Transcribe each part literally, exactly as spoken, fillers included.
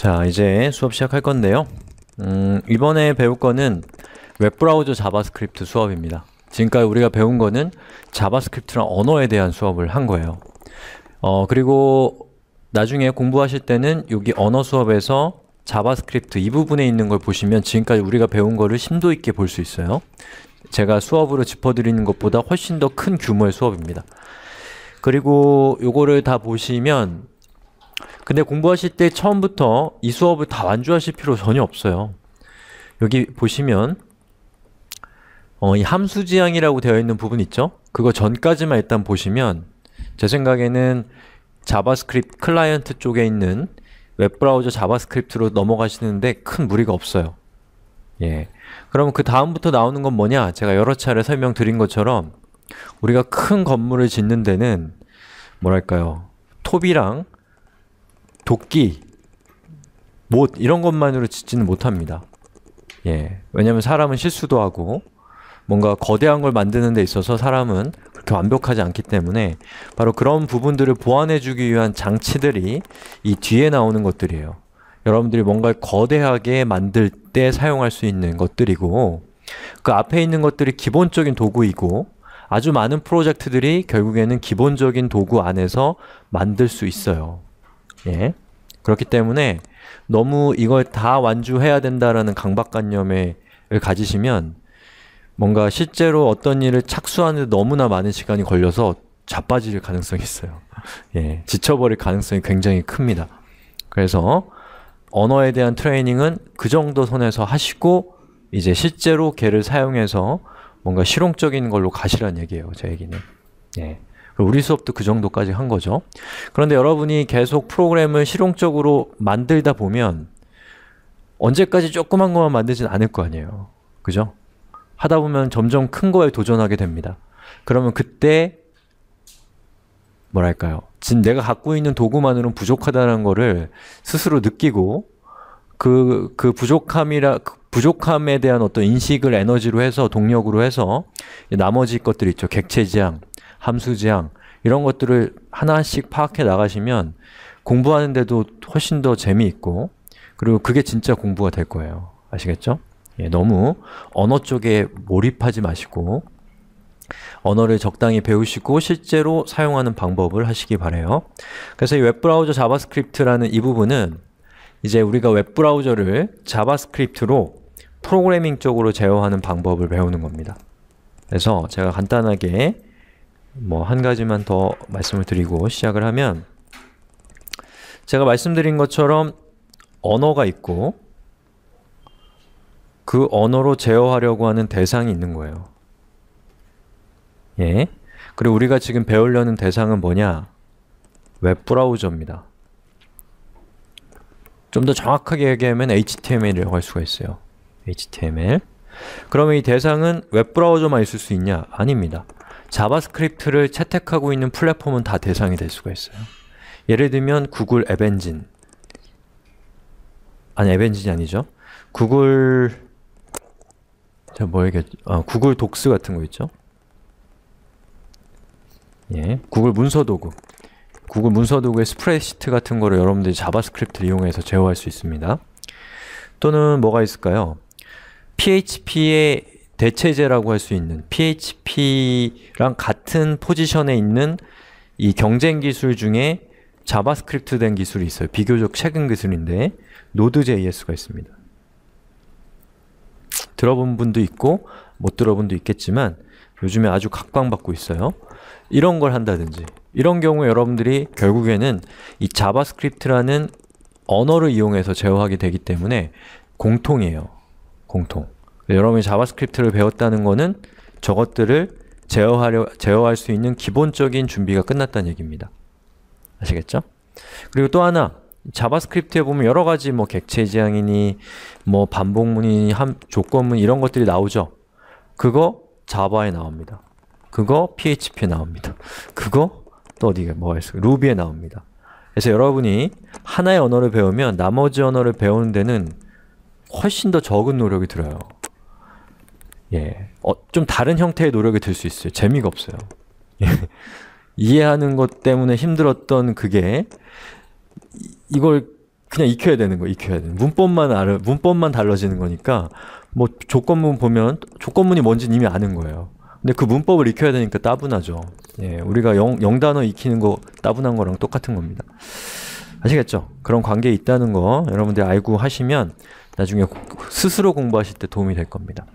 자, 이제 수업 시작할 건데요. 음, 이번에 배울 거는 웹브라우저 자바스크립트 수업입니다. 지금까지 우리가 배운 거는 자바스크립트란 언어에 대한 수업을 한 거예요. 어, 그리고 나중에 공부하실 때는 여기 언어 수업에서 자바스크립트 이 부분에 있는 걸 보시면 지금까지 우리가 배운 거를 심도 있게 볼 수 있어요. 제가 수업으로 짚어드리는 것보다 훨씬 더 큰 규모의 수업입니다. 그리고 요거를 다 보시면 근데 공부하실 때 처음부터 이 수업을 다 완주하실 필요 전혀 없어요. 여기 보시면 어, 이 함수 지향이라고 되어 있는 부분 있죠? 그거 전까지만 일단 보시면 제 생각에는 자바스크립트 클라이언트 쪽에 있는 웹브라우저 자바스크립트로 넘어가시는데 큰 무리가 없어요. 예. 그럼 그 다음부터 나오는 건 뭐냐? 제가 여러 차례 설명드린 것처럼 우리가 큰 건물을 짓는 데는 뭐랄까요? 톱이랑 도끼, 못 이런 것만으로 짓지는 못합니다. 예. 왜냐면 사람은 실수도 하고 뭔가 거대한 걸 만드는 데 있어서 사람은 그렇게 완벽하지 않기 때문에 바로 그런 부분들을 보완해주기 위한 장치들이 이 뒤에 나오는 것들이에요. 여러분들이 뭔가를 거대하게 만들 때 사용할 수 있는 것들이고 그 앞에 있는 것들이 기본적인 도구이고 아주 많은 프로젝트들이 결국에는 기본적인 도구 안에서 만들 수 있어요. 예. 그렇기 때문에 너무 이걸 다 완주해야 된다라는 강박관념을 가지시면 뭔가 실제로 어떤 일을 착수하는데 너무나 많은 시간이 걸려서 자빠질 가능성이 있어요. 예, 지쳐버릴 가능성이 굉장히 큽니다. 그래서 언어에 대한 트레이닝은 그 정도 선에서 하시고 이제 실제로 걔를 사용해서 뭔가 실용적인 걸로 가시라는 얘기예요. 제 얘기는. 예. 우리 수업도 그 정도까지 한 거죠. 그런데 여러분이 계속 프로그램을 실용적으로 만들다 보면 언제까지 조그만 것만 만들진 않을 거 아니에요. 그죠? 하다 보면 점점 큰 거에 도전하게 됩니다. 그러면 그때 뭐랄까요? 지금 내가 갖고 있는 도구만으로는 부족하다는 거를 스스로 느끼고 그, 그 부족함이라, 그 부족함에 대한 어떤 인식을 에너지로 해서 동력으로 해서 나머지 것들 있죠. 객체 지향, 함수 지향 이런 것들을 하나씩 파악해 나가시면 공부하는데도 훨씬 더 재미있고 그리고 그게 진짜 공부가 될 거예요. 아시겠죠? 예, 너무 언어 쪽에 몰입하지 마시고 언어를 적당히 배우시고 실제로 사용하는 방법을 하시기 바래요. 그래서 이 웹브라우저 자바스크립트라는 이 부분은 이제 우리가 웹브라우저를 자바스크립트로 프로그래밍 쪽으로 제어하는 방법을 배우는 겁니다. 그래서 제가 간단하게 뭐 한 가지만 더 말씀을 드리고 시작을 하면 제가 말씀드린 것처럼 언어가 있고 그 언어로 제어하려고 하는 대상이 있는 거예요. 예. 그리고 우리가 지금 배우려는 대상은 뭐냐? 웹브라우저입니다. 좀 더 정확하게 얘기하면 에이치티엠엘이라고 할 수가 있어요. 에이치티엠엘. 그러면 이 대상은 웹브라우저만 있을 수 있냐? 아닙니다. 자바스크립트를 채택하고 있는 플랫폼은 다 대상이 될 수가 있어요. 예를 들면 구글 앱엔진 아니 앱엔진이 아니죠. 구글 제가 뭐 얘기했죠? 아, 구글 독스 같은 거 있죠. 예, 구글 문서도구 구글 문서도구의 스프레드시트 같은 거를 여러분들이 자바스크립트를 이용해서 제어할 수 있습니다. 또는 뭐가 있을까요? 피에이치피의 대체제라고 할 수 있는 피에이치피랑 같은 포지션에 있는 이 경쟁 기술 중에 자바스크립트 된 기술이 있어요. 비교적 최근 기술인데 노드.제이에스가 있습니다. 들어본 분도 있고 못 들어본 분도 있겠지만 요즘에 아주 각광받고 있어요. 이런 걸 한다든지 이런 경우에 여러분들이 결국에는 이 자바스크립트라는 언어를 이용해서 제어하게 되기 때문에 공통이에요. 공통. 여러분이 자바스크립트를 배웠다는 거는 저것들을 제어하려, 제어할 수 있는 기본적인 준비가 끝났다는 얘기입니다. 아시겠죠? 그리고 또 하나 자바스크립트에 보면 여러 가지 뭐 객체 지향이니 뭐 반복문이니 함, 조건문 이런 것들이 나오죠. 그거 자바에 나옵니다. 그거 피에이치피에 나옵니다. 그거 또 어디가 뭐가 있어요? 루비에 나옵니다. 그래서 여러분이 하나의 언어를 배우면 나머지 언어를 배우는 데는 훨씬 더 적은 노력이 들어요. 예, 어, 좀 다른 형태의 노력이 들 수 있어요. 재미가 없어요. 이해하는 것 때문에 힘들었던 그게 이걸 그냥 익혀야 되는 거, 익혀야 돼. 문법만 알아, 문법만 달라지는 거니까 뭐 조건문 보면 조건문이 뭔지는 이미 아는 거예요. 근데 그 문법을 익혀야 되니까 따분하죠. 예, 우리가 영, 영단어 익히는 거 따분한 거랑 똑같은 겁니다. 아시겠죠? 그런 관계 있다는 거 여러분들이 알고 하시면 나중에 스스로 공부하실 때 도움이 될 겁니다.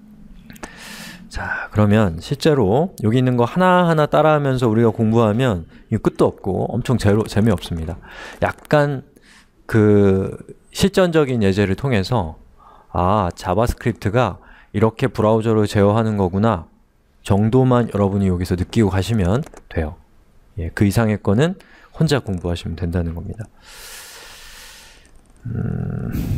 자, 그러면 실제로 여기 있는 거 하나하나 따라하면서 우리가 공부하면 이거 끝도 없고 엄청 재로, 재미없습니다. 약간 그 실전적인 예제를 통해서 아, 자바스크립트가 이렇게 브라우저로 제어하는 거구나 정도만 여러분이 여기서 느끼고 가시면 돼요. 예, 그 이상의 거는 혼자 공부하시면 된다는 겁니다. 음...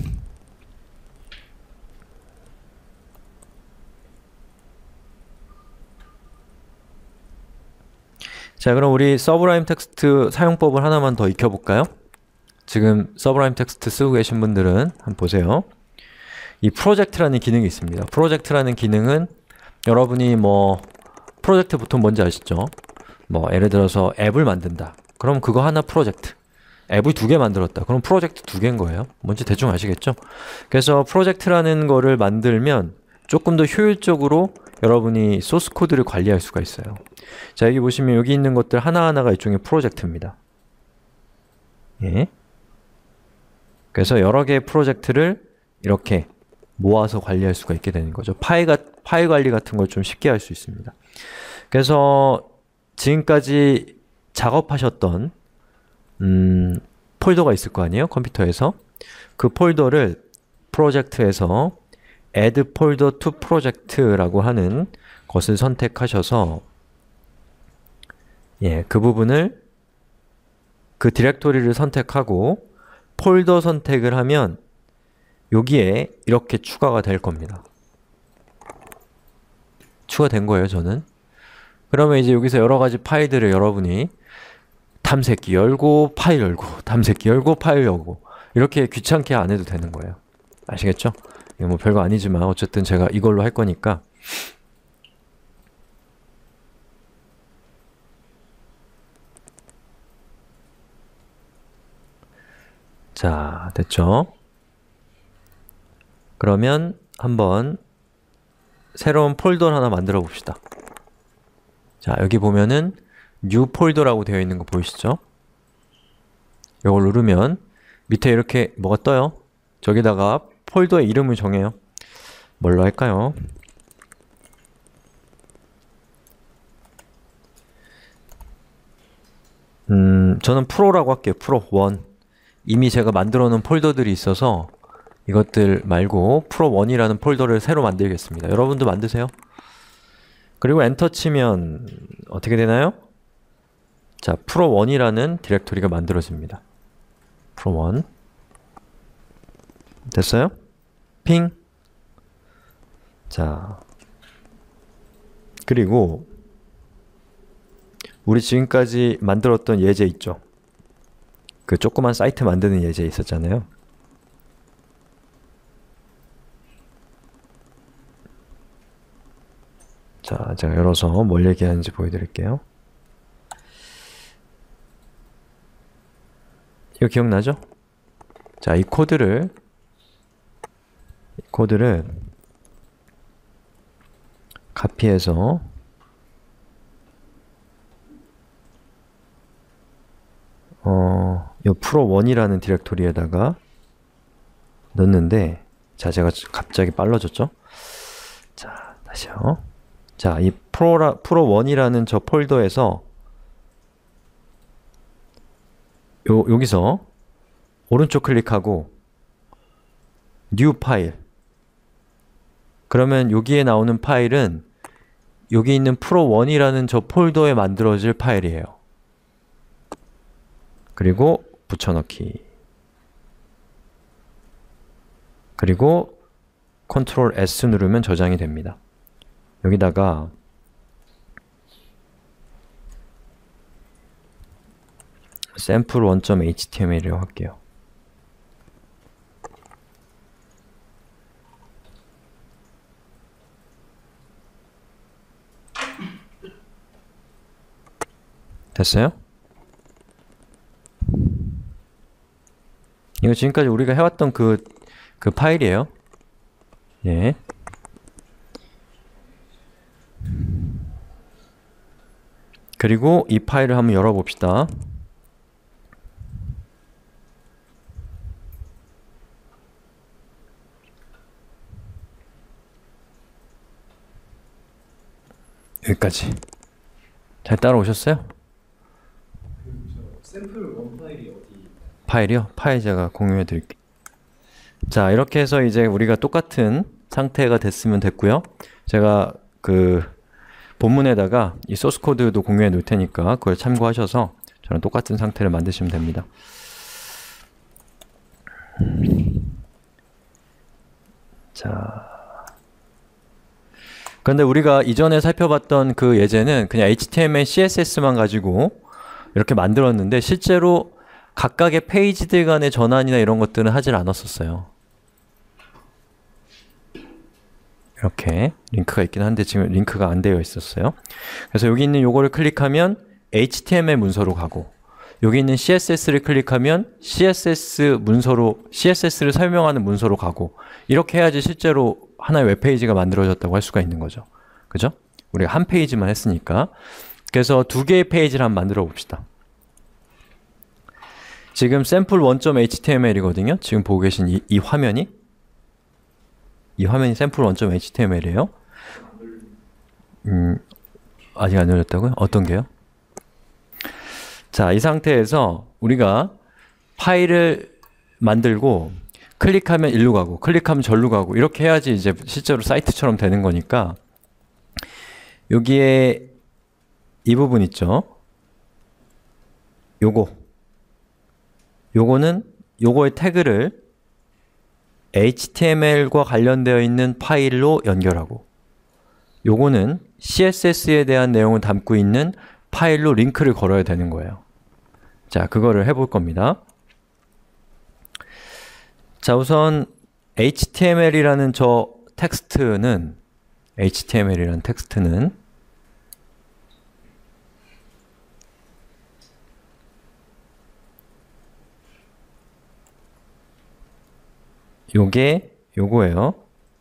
자, 그럼 우리 서브라임 텍스트 사용법을 하나만 더 익혀볼까요? 지금 서브라임 텍스트 쓰고 계신 분들은 한번 보세요. 이 프로젝트라는 기능이 있습니다. 프로젝트라는 기능은 여러분이 뭐 프로젝트 보통 뭔지 아시죠? 뭐 예를 들어서 앱을 만든다. 그럼 그거 하나 프로젝트. 앱을 두 개 만들었다. 그럼 프로젝트 두 개인 거예요. 뭔지 대충 아시겠죠? 그래서 프로젝트라는 거를 만들면 조금 더 효율적으로 여러분이 소스 코드를 관리할 수가 있어요. 자, 여기 보시면 여기 있는 것들 하나하나가 일종의 프로젝트입니다. 예. 그래서 여러 개의 프로젝트를 이렇게 모아서 관리할 수가 있게 되는 거죠. 파일가, 파일 관리 같은 걸 좀 쉽게 할 수 있습니다. 그래서 지금까지 작업하셨던 음, 폴더가 있을 거 아니에요? 컴퓨터에서. 그 폴더를 프로젝트에서 add folder to project라고 하는 것을 선택하셔서 예, 그 부분을 그 디렉토리를 선택하고 폴더 선택을 하면 여기에 이렇게 추가가 될 겁니다. 추가된 거예요, 저는. 그러면 이제 여기서 여러 가지 파일들을 여러분이 탐색기 열고 파일 열고 탐색기 열고 파일 열고 이렇게 귀찮게 안 해도 되는 거예요. 아시겠죠? 이거 뭐 별거 아니지만 어쨌든 제가 이걸로 할 거니까 자, 됐죠? 그러면 한번 새로운 폴더를 하나 만들어 봅시다. 자, 여기 보면은 New 폴더라고 되어 있는 거 보이시죠? 이걸 누르면 밑에 이렇게 뭐가 떠요? 저기다가 폴더의 이름을 정해요. 뭘로 할까요? 음, 저는 프로라고 할게요. 프로 일. 이미 제가 만들어 놓은 폴더들이 있어서 이것들 말고 프로 일이라는 폴더를 새로 만들겠습니다. 여러분도 만드세요. 그리고 엔터 치면 어떻게 되나요? 자, 프로 일이라는 디렉토리가 만들어집니다. 프로 일. 됐어요? 핑. 자, 그리고 우리 지금까지 만들었던 예제 있죠? 그 조그만 사이트 만드는 예제 있었잖아요. 자, 제가 열어서 뭘 얘기하는지 보여드릴게요. 이거 기억나죠? 자, 이 코드를 이 코드를 카피해서 어, 이 프로 일이라는 디렉토리에다가 넣는데 자, 제가 갑자기 빨라졌죠? 자, 다시요. 자, 이 프로라, 프로 일이라는 저 폴더에서 요, 여기서 오른쪽 클릭하고 New 파일. 그러면 여기에 나오는 파일은 여기 있는 프로 일이라는 저 폴더에 만들어질 파일이에요. 그리고 붙여넣기. 그리고 컨트롤 에스 누르면 저장이 됩니다. 여기다가 샘플 원 점 에이치 티 엠 엘이라고 할게요. 됐어요? 이거 지금까지 우리가 해왔던 그, 그 파일이에요. 예. 그리고 이 파일을 한번 열어봅시다. 여기까지. 잘 따라오셨어요? 샘플 원 파일이 어디? 파일이요? 파일 제가 공유해 드릴게요. 자, 이렇게 해서 이제 우리가 똑같은 상태가 됐으면 됐고요. 제가 그 본문에다가 이 소스 코드도 공유해 놓을 테니까 그걸 참고하셔서 저랑 똑같은 상태를 만드시면 됩니다. 자, 그런데 우리가 이전에 살펴봤던 그 예제는 그냥 에이치티엠엘, 씨에스에스만 가지고 이렇게 만들었는데 실제로 각각의 페이지들 간의 전환이나 이런 것들은 하질 않았었어요. 이렇게 링크가 있긴 한데 지금 링크가 안 되어 있었어요. 그래서 여기 있는 요거를 클릭하면 에이치티엠엘 문서로 가고, 여기 있는 씨에스에스를 클릭하면 씨에스에스 문서로, 씨에스에스를 설명하는 문서로 가고, 이렇게 해야지 실제로 하나의 웹페이지가 만들어졌다고 할 수가 있는 거죠. 그죠? 우리가 한 페이지만 했으니까. 그래서 두 개의 페이지를 한번 만들어 봅시다. 지금 샘플 원 점 에이치티엠엘이거든요. 지금 보고 계신 이, 이 화면이 이 화면이 샘플 원 점 에이치티엠엘이에요. 음, 아직 안 열렸다고요? 어떤 게요? 자, 이 상태에서 우리가 파일을 만들고 클릭하면 일로 가고 클릭하면 절로 가고 이렇게 해야지 이제 실제로 사이트처럼 되는 거니까, 여기에 이 부분 있죠? 요거 요거는 요거의 태그를 에이치티엠엘과 관련되어 있는 파일로 연결하고, 요거는 씨에스에스에 대한 내용을 담고 있는 파일로 링크를 걸어야 되는 거예요. 자, 그거를 해볼 겁니다. 자, 우선 에이치티엠엘이라는 저 텍스트는 에이치티엠엘이라는 텍스트는 요게 요거예요.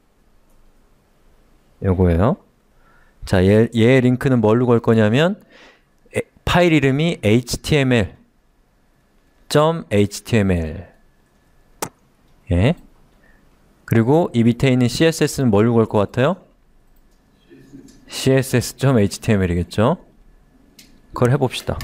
요거예요. 자, 얘, 얘의 링크는 뭘로 걸 거냐면 에, 파일 이름이 에이치티엠엘 점 에이치티엠엘. 예. 그리고 이 밑에 있는 씨에스에스는 뭘로 걸 것 같아요? 씨에스에스 점 에이치티엠엘이겠죠? 그걸 해봅시다.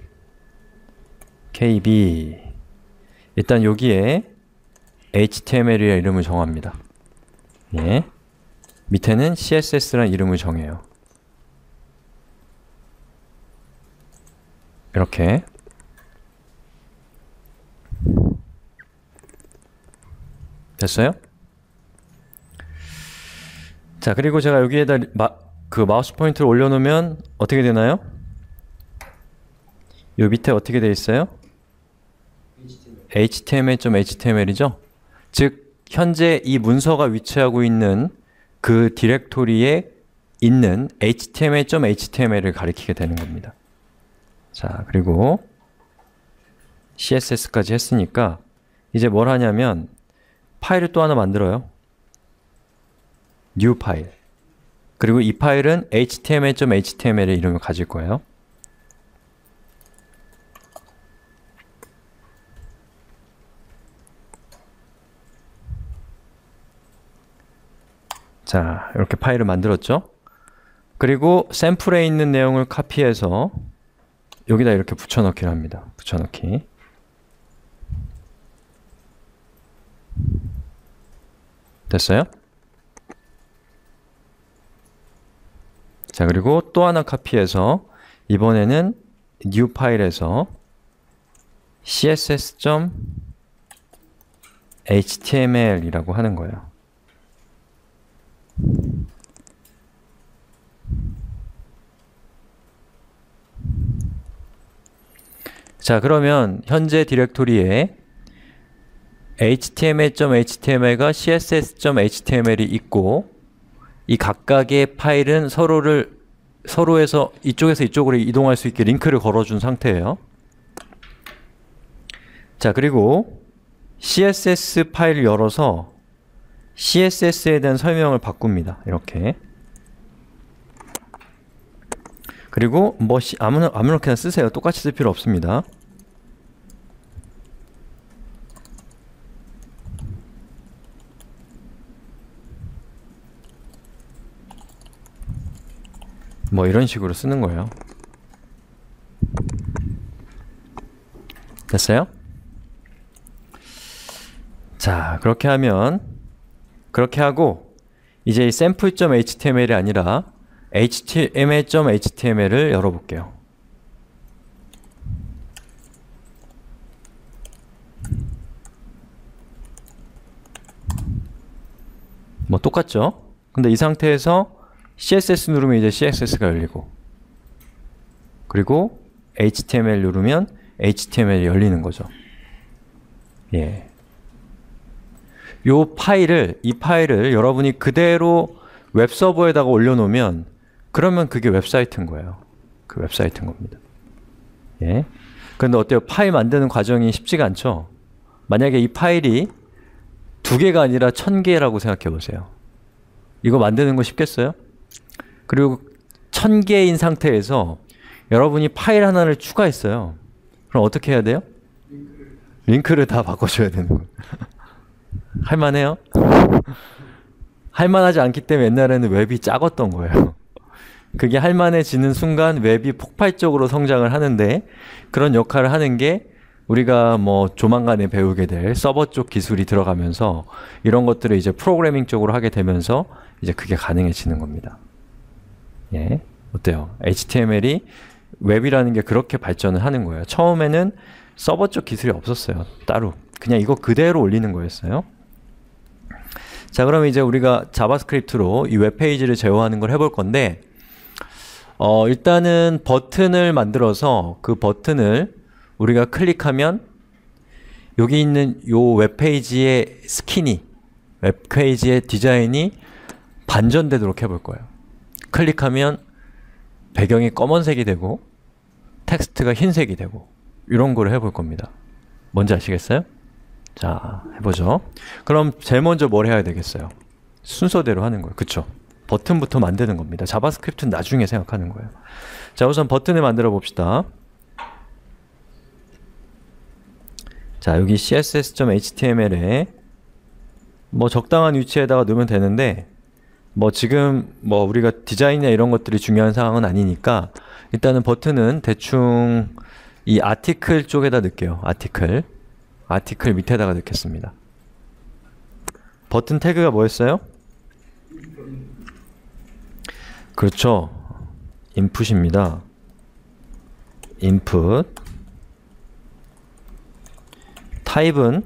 케이비. 일단 여기에 에이치티엠엘이라는 이름을 정합니다. 예. 밑에는 씨에스에스라는 이름을 정해요. 이렇게. 됐어요? 자, 그리고 제가 여기에다 마, 그 마우스 포인터를 올려놓으면 어떻게 되나요? 요 밑에 어떻게 돼 있어요? 에이치티엠엘 점 에이치티엠엘이죠? 즉, 현재 이 문서가 위치하고 있는 그 디렉토리에 있는 에이치티엠엘 점 에이치티엠엘을 가리키게 되는 겁니다. 자, 그리고 씨에스에스까지 했으니까 이제 뭘 하냐면 파일을 또 하나 만들어요. new 파일. 그리고 이 파일은 에이치티엠엘 점 에이치티엠엘의 이름을 가질 거예요. 자, 이렇게 파일을 만들었죠? 그리고 샘플에 있는 내용을 카피해서 여기다 이렇게 붙여넣기를 합니다. 붙여넣기. 됐어요? 자, 그리고 또 하나 카피해서 이번에는 new 파일에서 씨에스에스 점 에이치티엠엘이라고 하는 거예요. 자, 그러면 현재 디렉토리에 에이치티엠엘 점 에이치티엠엘과 씨에스에스 점 에이치티엠엘이 있고, 이 각각의 파일은 서로를 서로에서 이쪽에서 이쪽으로 이동할 수 있게 링크를 걸어준 상태예요. 자, 그리고 씨에스에스 파일을 열어서 씨에스에스에 대한 설명을 바꿉니다. 이렇게. 그리고 뭐 아무나 아무렇게나 쓰세요. 똑같이 쓸 필요 없습니다. 뭐 이런 식으로 쓰는 거예요. 됐어요? 자, 그렇게 하면 그렇게 하고 이제 이 sample.html이 아니라 html.html을 열어볼게요. 뭐 똑같죠? 근데 이 상태에서 씨에스에스 누르면 이제 씨에스에스가 열리고, 그리고 에이치티엠엘 누르면 에이치티엠엘이 열리는 거죠. 예. 요 파일을, 이 파일을 여러분이 그대로 웹서버에다가 올려놓으면 그러면 그게 웹사이트인 거예요. 그 웹사이트인 겁니다. 예. 근데 어때요? 파일 만드는 과정이 쉽지가 않죠? 만약에 이 파일이 두 개가 아니라 천 개라고 생각해 보세요. 이거 만드는 거 쉽겠어요? 그리고 천 개인 상태에서 여러분이 파일 하나를 추가했어요. 그럼 어떻게 해야 돼요? 링크를, 링크를 다 바꿔줘야 되는 거예요. 할만해요? 할만하지 않기 때문에 옛날에는 웹이 작았던 거예요. 그게 할만해지는 순간 웹이 폭발적으로 성장을 하는데, 그런 역할을 하는 게 우리가 뭐 조만간에 배우게 될 서버 쪽 기술이 들어가면서 이런 것들을 이제 프로그래밍 쪽으로 하게 되면서 이제 그게 가능해지는 겁니다. 예. 어때요? 에이치티엠엘이 웹이라는 게 그렇게 발전을 하는 거예요. 처음에는 서버 쪽 기술이 없었어요. 따로. 그냥 이거 그대로 올리는 거였어요. 자, 그럼 이제 우리가 자바스크립트로 이 웹페이지를 제어하는 걸 해볼 건데, 어, 일단은 버튼을 만들어서 그 버튼을 우리가 클릭하면 여기 있는 요 웹페이지의 스킨이, 웹페이지의 디자인이 반전되도록 해볼 거예요. 클릭하면 배경이 검은색이 되고 텍스트가 흰색이 되고 이런 거를 해볼 겁니다. 뭔지 아시겠어요? 자, 해보죠. 그럼 제일 먼저 뭘 해야 되겠어요? 순서대로 하는 거예요. 그쵸? 버튼부터 만드는 겁니다. 자바스크립트는 나중에 생각하는 거예요. 자, 우선 버튼을 만들어 봅시다. 자, 여기 씨에스에스.html에 뭐 적당한 위치에다가 넣으면 되는데, 뭐 지금 뭐 우리가 디자인이나 이런 것들이 중요한 상황은 아니니까 일단은 버튼은 대충 이 아티클 쪽에다 넣을게요. 아티클. 아티클 밑에다가 넣겠습니다. 버튼 태그가 뭐였어요? 그렇죠. 인풋입니다. 인풋. 타입은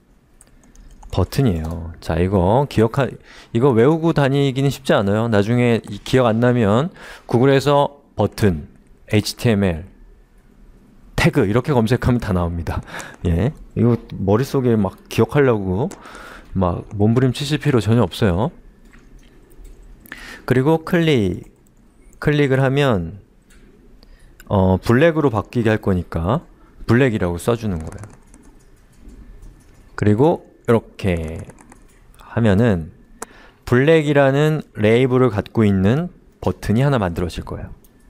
버튼이에요. 자, 이거 기억하, 이거 외우고 다니기는 쉽지 않아요. 나중에 이 기억 안 나면 구글에서 버튼, 에이치티엠엘, 태그 이렇게 검색하면 다 나옵니다. 예, 이거 머릿속에 막 기억하려고 막 몸부림치실 필요 전혀 없어요. 그리고 클릭, 클릭을 하면 어, 블랙으로 바뀌게 할 거니까 블랙이라고 써주는 거예요. 그리고 이렇게 하면은 블랙이라는 레이블을 갖고 있는 버튼이 하나 만들어질 거예요.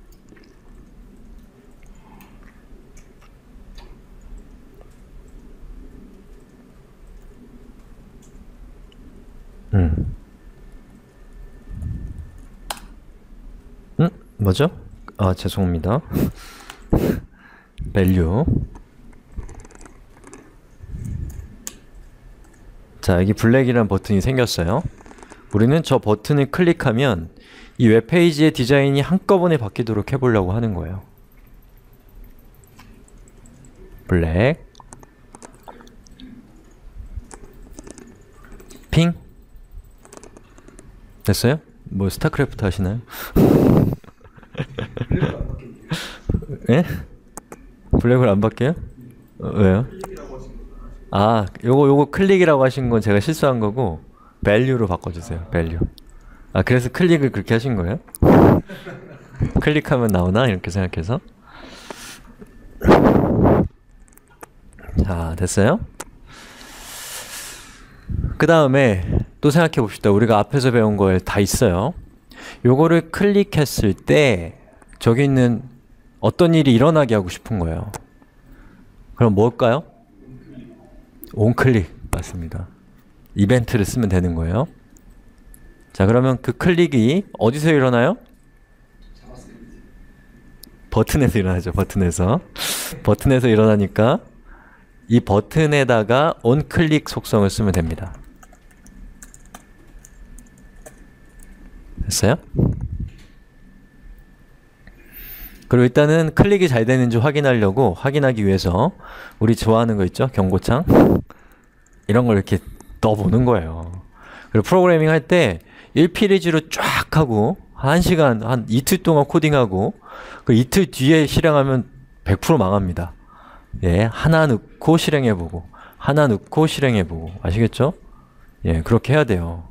음. 음? 뭐죠? 아, 죄송합니다. value. 자, 여기 블랙이라는 버튼이 생겼어요. 우리는 저 버튼을 클릭하면 이 웹페이지의 디자인이 한꺼번에 바뀌도록 해보려고 하는 거예요. 블랙, 핑. 됐어요? 뭐 스타크래프트 하시나요? 예? 블랙을 안 바뀌어요? 어, 왜요? 아, 요거 요거 클릭이라고 하신 건 제가 실수한 거고 value로 바꿔주세요. value. 아, 그래서 클릭을 그렇게 하신 거예요? 클릭하면 나오나? 이렇게 생각해서. 자, 됐어요? 그 다음에 또 생각해 봅시다. 우리가 앞에서 배운 거에 다 있어요. 요거를 클릭했을 때 저기 있는 어떤 일이 일어나게 하고 싶은 거예요. 그럼 뭘까요? 온클릭. 맞습니다. 이벤트를 쓰면 되는 거예요. 자, 그러면 그 클릭이 어디서 일어나요? 버튼에서 일어나죠. 버튼에서. 버튼에서 일어나니까 이 버튼에다가 onClick 속성을 쓰면 됩니다. 됐어요? 그리고 일단은 클릭이 잘 되는지 확인하려고 확인하기 위해서 우리 좋아하는 거 있죠? 경고창? 이런 걸 이렇게 넣어보는 거예요. 그리고 프로그래밍 할 때 일 피리지로 쫙 하고 한 시간, 한 이틀 동안 코딩하고 그 이틀 뒤에 실행하면 백 퍼센트 망합니다. 예, 하나 넣고 실행해보고 하나 넣고 실행해보고 아시겠죠? 예, 그렇게 해야 돼요.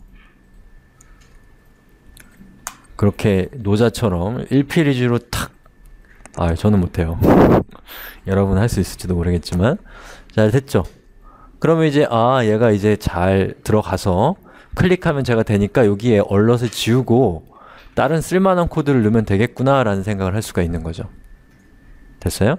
그렇게 노자처럼 일 피리지로 탁 아, 저는 못해요. 여러분 할 수 있을지도 모르겠지만 잘 됐죠? 그러면 이제 아, 얘가 이제 잘 들어가서 클릭하면 제가 되니까 여기에 얼럿을 지우고 다른 쓸만한 코드를 넣으면 되겠구나 라는 생각을 할 수가 있는 거죠. 됐어요?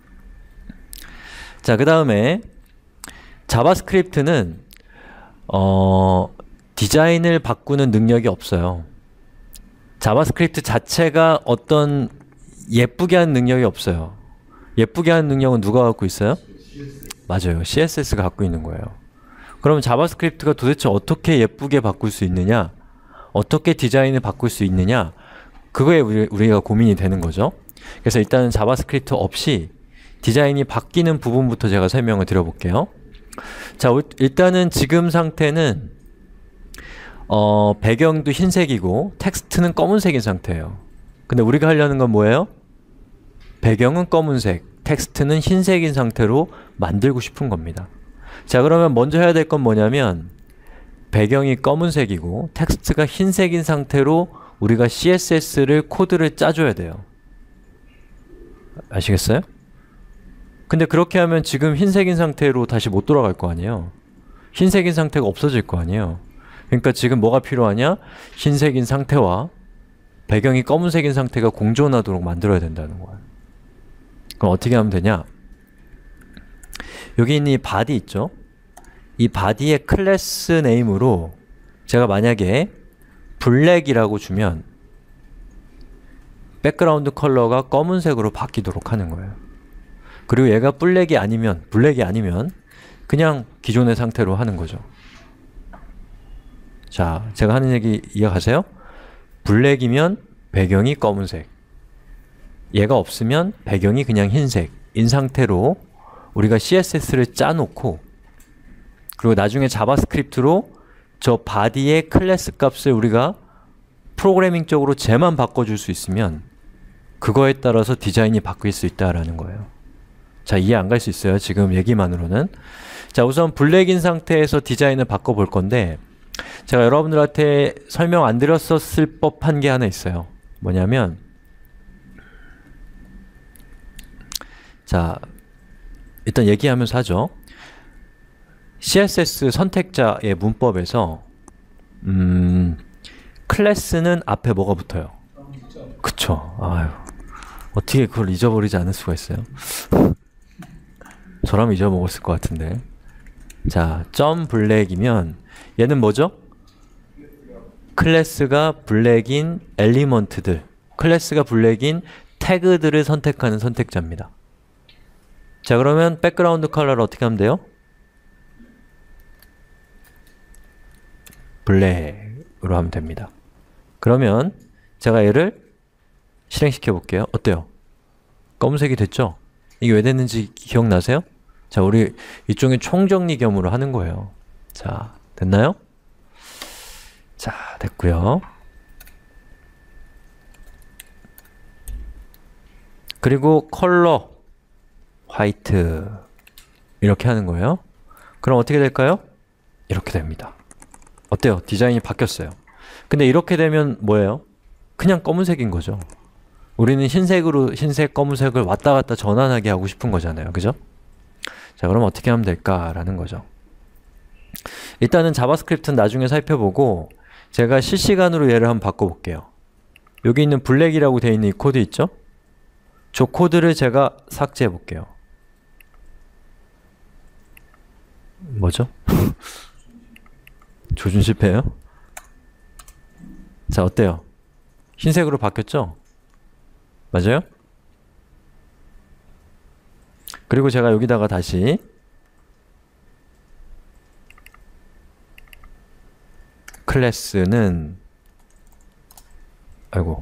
자, 그 다음에 자바스크립트는 어, 디자인을 바꾸는 능력이 없어요. 자바스크립트 자체가 어떤 예쁘게 하는 능력이 없어요. 예쁘게 하는 능력은 누가 갖고 있어요? 맞아요. 씨에스에스가 갖고 있는 거예요. 그럼 자바스크립트가 도대체 어떻게 예쁘게 바꿀 수 있느냐? 어떻게 디자인을 바꿀 수 있느냐? 그거에 우리, 우리가 고민이 되는 거죠. 그래서 일단은 자바스크립트 없이 디자인이 바뀌는 부분부터 제가 설명을 드려볼게요. 자, 일단은 지금 상태는 어, 배경도 흰색이고 텍스트는 검은색인 상태예요. 근데 우리가 하려는 건 뭐예요? 배경은 검은색, 텍스트는 흰색인 상태로 만들고 싶은 겁니다. 자, 그러면 먼저 해야 될 건 뭐냐면 배경이 검은색이고 텍스트가 흰색인 상태로 우리가 씨에스에스를 코드를 짜줘야 돼요. 아시겠어요? 근데 그렇게 하면 지금 흰색인 상태로 다시 못 돌아갈 거 아니에요. 흰색인 상태가 없어질 거 아니에요. 그러니까 지금 뭐가 필요하냐? 흰색인 상태와 배경이 검은색인 상태가 공존하도록 만들어야 된다는 거예요. 그럼 어떻게 하면 되냐? 여기 있는 이 body 있죠? 이 body의 클래스 네임으로 제가 만약에 블랙이라고 주면 백그라운드 컬러가 검은색으로 바뀌도록 하는 거예요. 그리고 얘가 블랙이 아니면, 블랙이 아니면 그냥 기존의 상태로 하는 거죠. 자, 제가 하는 얘기 이해가세요? 블랙이면 배경이 검은색, 얘가 없으면 배경이 그냥 흰색인 상태로 우리가 씨에스에스를 짜놓고 그리고 나중에 자바스크립트로 저 body의 클래스 값을 우리가 프로그래밍적으로 쟤만 바꿔줄 수 있으면 그거에 따라서 디자인이 바뀔 수 있다라는 거예요. 자, 이해 안 갈 수 있어요? 지금 얘기만으로는. 자, 우선 블랙인 상태에서 디자인을 바꿔볼 건데 제가 여러분들한테 설명 안 드렸었을 법한 게 하나 있어요. 뭐냐면 자, 일단 얘기하면서 하죠. 씨에스에스 선택자의 문법에서 음, 클래스는 앞에 뭐가 붙어요? 그쵸. 아유, 어떻게 그걸 잊어버리지 않을 수가 있어요? 저라면 잊어먹었을 것 같은데. 자, 점 블랙이면 얘는 뭐죠? 클래스가 블랙인 엘리먼트들, 클래스가 블랙인 태그들을 선택하는 선택자입니다. 자, 그러면 백그라운드 컬러를 어떻게 하면 돼요? 블랙으로 하면 됩니다. 그러면 제가 얘를 실행시켜 볼게요. 어때요? 검은색이 됐죠? 이게 왜 됐는지 기억나세요? 자, 우리 일종의 총정리 겸으로 하는 거예요. 자, 됐나요? 자, 됐고요. 그리고 컬러 화이트 이렇게 하는 거예요. 그럼 어떻게 될까요? 이렇게 됩니다. 어때요? 디자인이 바뀌었어요. 근데 이렇게 되면 뭐예요? 그냥 검은색인 거죠. 우리는 흰색으로 흰색, 검은색을 왔다 갔다 전환하게 하고 싶은 거잖아요. 그죠? 자, 그럼 어떻게 하면 될까라는 거죠. 일단은 자바스크립트는 나중에 살펴보고 제가 실시간으로 얘를 한번 바꿔볼게요. 여기 있는 블랙이라고 되어 있는 이 코드 있죠? 저 코드를 제가 삭제해 볼게요. 뭐죠? 조준 실패예요? 자, 어때요? 흰색으로 바뀌었죠? 맞아요? 그리고 제가 여기다가 다시 클래스는 아이고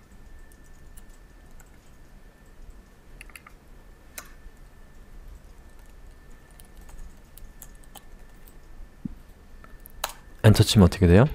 엔터 치면 어떻게 돼요?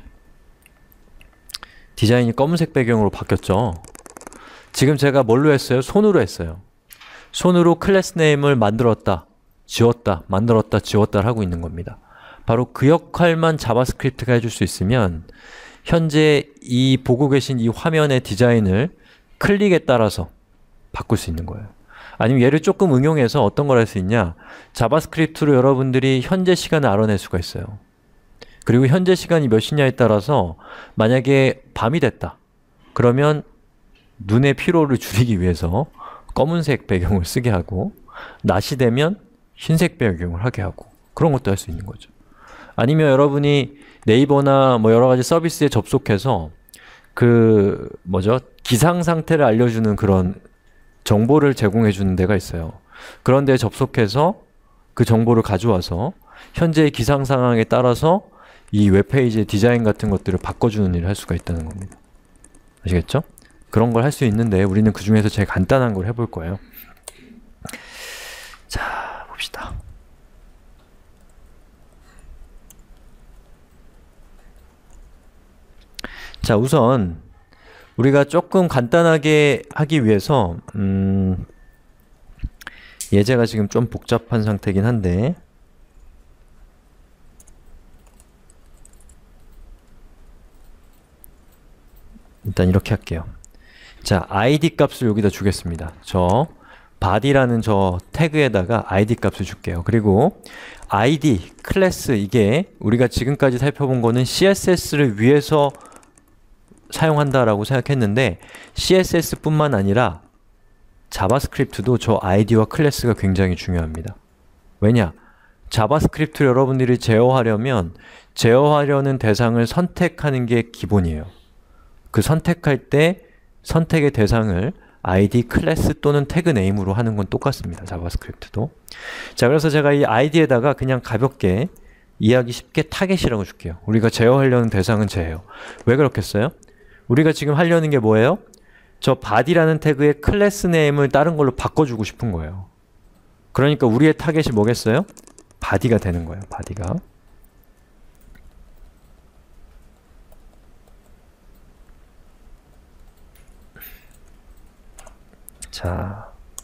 디자인이 검은색 배경으로 바뀌었죠? 지금 제가 뭘로 했어요? 손으로 했어요. 손으로 클래스 네임을 만들었다, 지웠다, 만들었다, 지웠다 하고 있는 겁니다. 바로 그 역할만 자바스크립트가 해줄 수 있으면 현재 이 보고 계신 이 화면의 디자인을 클릭에 따라서 바꿀 수 있는 거예요. 아니면 얘를 조금 응용해서 어떤 걸 할 수 있냐? 자바스크립트로 여러분들이 현재 시간을 알아낼 수가 있어요. 그리고 현재 시간이 몇 시냐에 따라서 만약에 밤이 됐다. 그러면 눈의 피로를 줄이기 위해서 검은색 배경을 쓰게 하고 낮이 되면 흰색 배경을 하게 하고 그런 것도 할 수 있는 거죠. 아니면 여러분이 네이버나 뭐 여러 가지 서비스에 접속해서 그 뭐죠? 기상 상태를 알려주는 그런 정보를 제공해 주는 데가 있어요. 그런 데에 접속해서 그 정보를 가져와서 현재의 기상 상황에 따라서 이 웹페이지의 디자인 같은 것들을 바꿔주는 일을 할 수가 있다는 겁니다. 아시겠죠? 그런 걸 할 수 있는데 우리는 그 중에서 제일 간단한 걸 해볼 거예요. 자, 봅시다. 자, 우선 우리가 조금 간단하게 하기 위해서 음, 예제가 지금 좀 복잡한 상태긴 한데 일단 이렇게 할게요. 자, 아이디 값을 여기다 주겠습니다. 저 body라는 저 태그에다가 아이디 값을 줄게요. 그리고 아이디, 클래스 이게 우리가 지금까지 살펴본 거는 씨에스에스를 위해서 사용한다라고 생각했는데 씨에스에스뿐만 아니라 자바스크립트도 저 아이디와 클래스가 굉장히 중요합니다. 왜냐? 자바스크립트를 여러분들이 제어하려면 제어하려는 대상을 선택하는 게 기본이에요. 그 선택할 때 선택의 대상을 아이디, 클래스 또는 태그 네임으로 하는 건 똑같습니다. 자바스크립트도. 자, 그래서 제가 이 아이디에다가 그냥 가볍게 이해하기 쉽게 타겟이라고 줄게요. 우리가 제어하려는 대상은 쟤예요. 왜 그렇겠어요? 우리가 지금 하려는 게 뭐예요? 저 body라는 태그의 클래스 네임을 다른 걸로 바꿔주고 싶은 거예요. 그러니까 우리의 타겟이 뭐겠어요? body가 되는 거예요. body가. 자,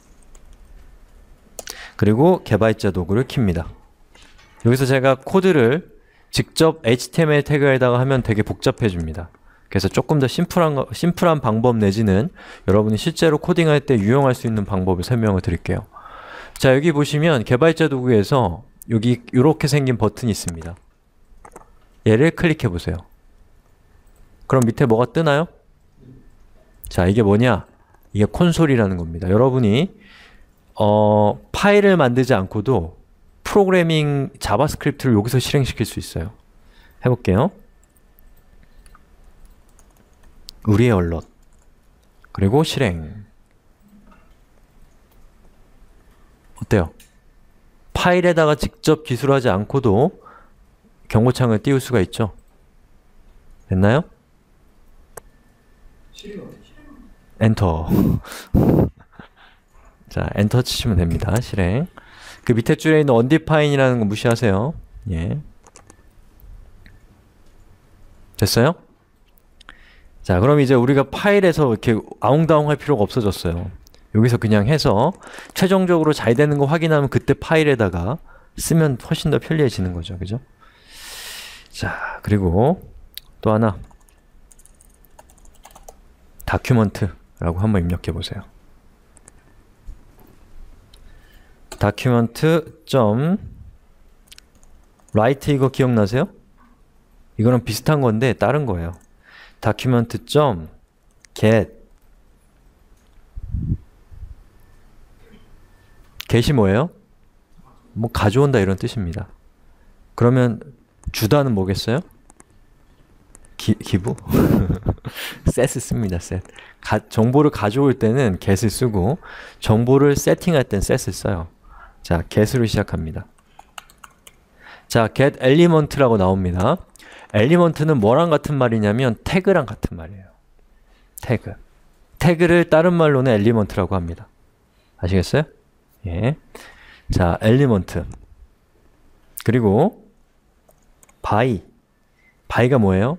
그리고 개발자 도구를 킵니다. 여기서 제가 코드를 직접 에이치티엠엘 태그에다가 하면 되게 복잡해집니다. 그래서 조금 더 심플한, 거, 심플한 방법 내지는 여러분이 실제로 코딩할 때 유용할 수 있는 방법을 설명을 드릴게요. 자, 여기 보시면 개발자 도구에서 여기 이렇게 생긴 버튼이 있습니다. 얘를 클릭해 보세요. 그럼 밑에 뭐가 뜨나요? 자, 이게 뭐냐? 이게 콘솔이라는 겁니다. 여러분이 어, 파일을 만들지 않고도 프로그래밍 자바스크립트를 여기서 실행시킬 수 있어요. 해볼게요. 우리의 언론 그리고 실행. 어때요? 파일에다가 직접 기술하지 않고도 경고창을 띄울 수가 있죠. 됐나요? 엔터. 자, 엔터 치시면 됩니다. 실행. 그 밑에 줄에 있는 undefine이라는 거 무시하세요. 예. 됐어요? 자, 그럼 이제 우리가 파일에서 이렇게 아웅다웅 할 필요가 없어졌어요. 여기서 그냥 해서 최종적으로 잘 되는 거 확인하면 그때 파일에다가 쓰면 훨씬 더 편리해지는 거죠. 그죠? 자, 그리고 또 하나 다큐먼트라고 한번 입력해 보세요. 다큐먼트 점 write 이거 기억나세요? 이거랑 비슷한 건데 다른 거예요. document.get get이 뭐예요? 뭐 가져온다 이런 뜻입니다. 그러면 주다는 뭐겠어요? 기, 기부? set을 씁니다. set. 가, 정보를 가져올 때는 get을 쓰고 정보를 세팅할 땐 set을 써요. 자, get으로 시작합니다. 자, get element라고 나옵니다. element는 뭐랑 같은 말이냐면 태그랑 같은 말이에요. 태그. 태그를 다른 말로는 element라고 합니다. 아시겠어요? 예. 자, element. 그리고 by. by가 뭐예요?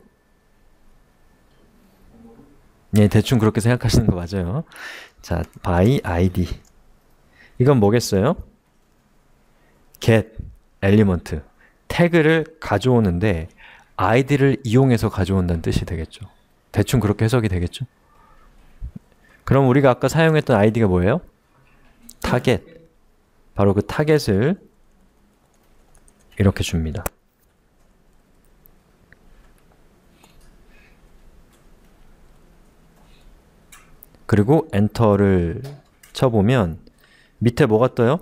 예, 대충 그렇게 생각하시는 거 맞아요. 자, by id. 이건 뭐겠어요? get element. 태그를 가져오는데 아이디를 이용해서 가져온다는 뜻이 되겠죠. 대충 그렇게 해석이 되겠죠. 그럼 우리가 아까 사용했던 아이디가 뭐예요? 타겟. 바로 그 타겟을 이렇게 줍니다. 그리고 엔터를 쳐보면 밑에 뭐가 떠요?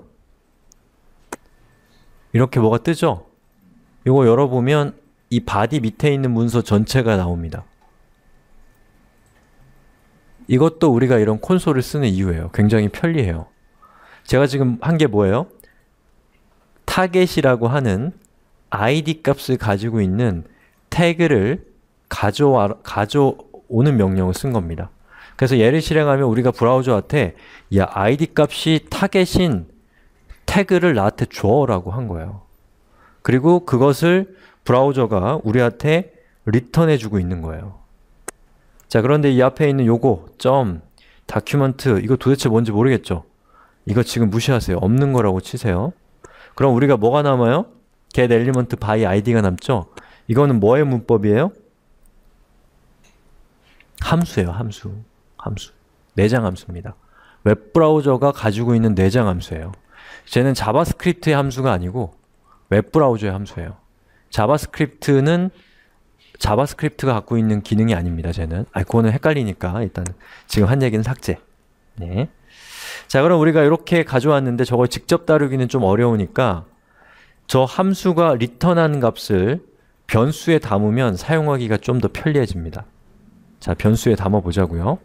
이렇게 뭐가 뜨죠? 이거 열어보면 이 바디 밑에 있는 문서 전체가 나옵니다. 이것도 우리가 이런 콘솔을 쓰는 이유예요. 굉장히 편리해요. 제가 지금 한 게 뭐예요? 타겟이라고 하는 아이디 값을 가지고 있는 태그를 가져와, 가져오는 명령을 쓴 겁니다. 그래서 얘를 실행하면 우리가 브라우저한테 야, 아이디 값이 타겟인 태그를 나한테 줘라고 한 거예요. 그리고 그것을 브라우저가 우리한테 리턴해주고 있는 거예요. 자, 그런데 이 앞에 있는 요거 점 다큐멘트 이거 도대체 뭔지 모르겠죠? 이거 지금 무시하세요. 없는 거라고 치세요. 그럼 우리가 뭐가 남아요? get element by id가 남죠? 이거는 뭐의 문법이에요? 함수예요. 함수. 함수. 내장 함수입니다. 웹브라우저가 가지고 있는 내장 함수예요. 쟤는 자바스크립트의 함수가 아니고 웹브라우저의 함수예요. 자바스크립트는 자바스크립트가 갖고 있는 기능이 아닙니다. 쟤는. 아, 그거는 헷갈리니까 일단 지금 한 얘기는 삭제. 네. 자, 그럼 우리가 이렇게 가져왔는데 저걸 직접 다루기는 좀 어려우니까 저 함수가 리턴한 값을 변수에 담으면 사용하기가 좀 더 편리해집니다. 자, 변수에 담아 보자고요.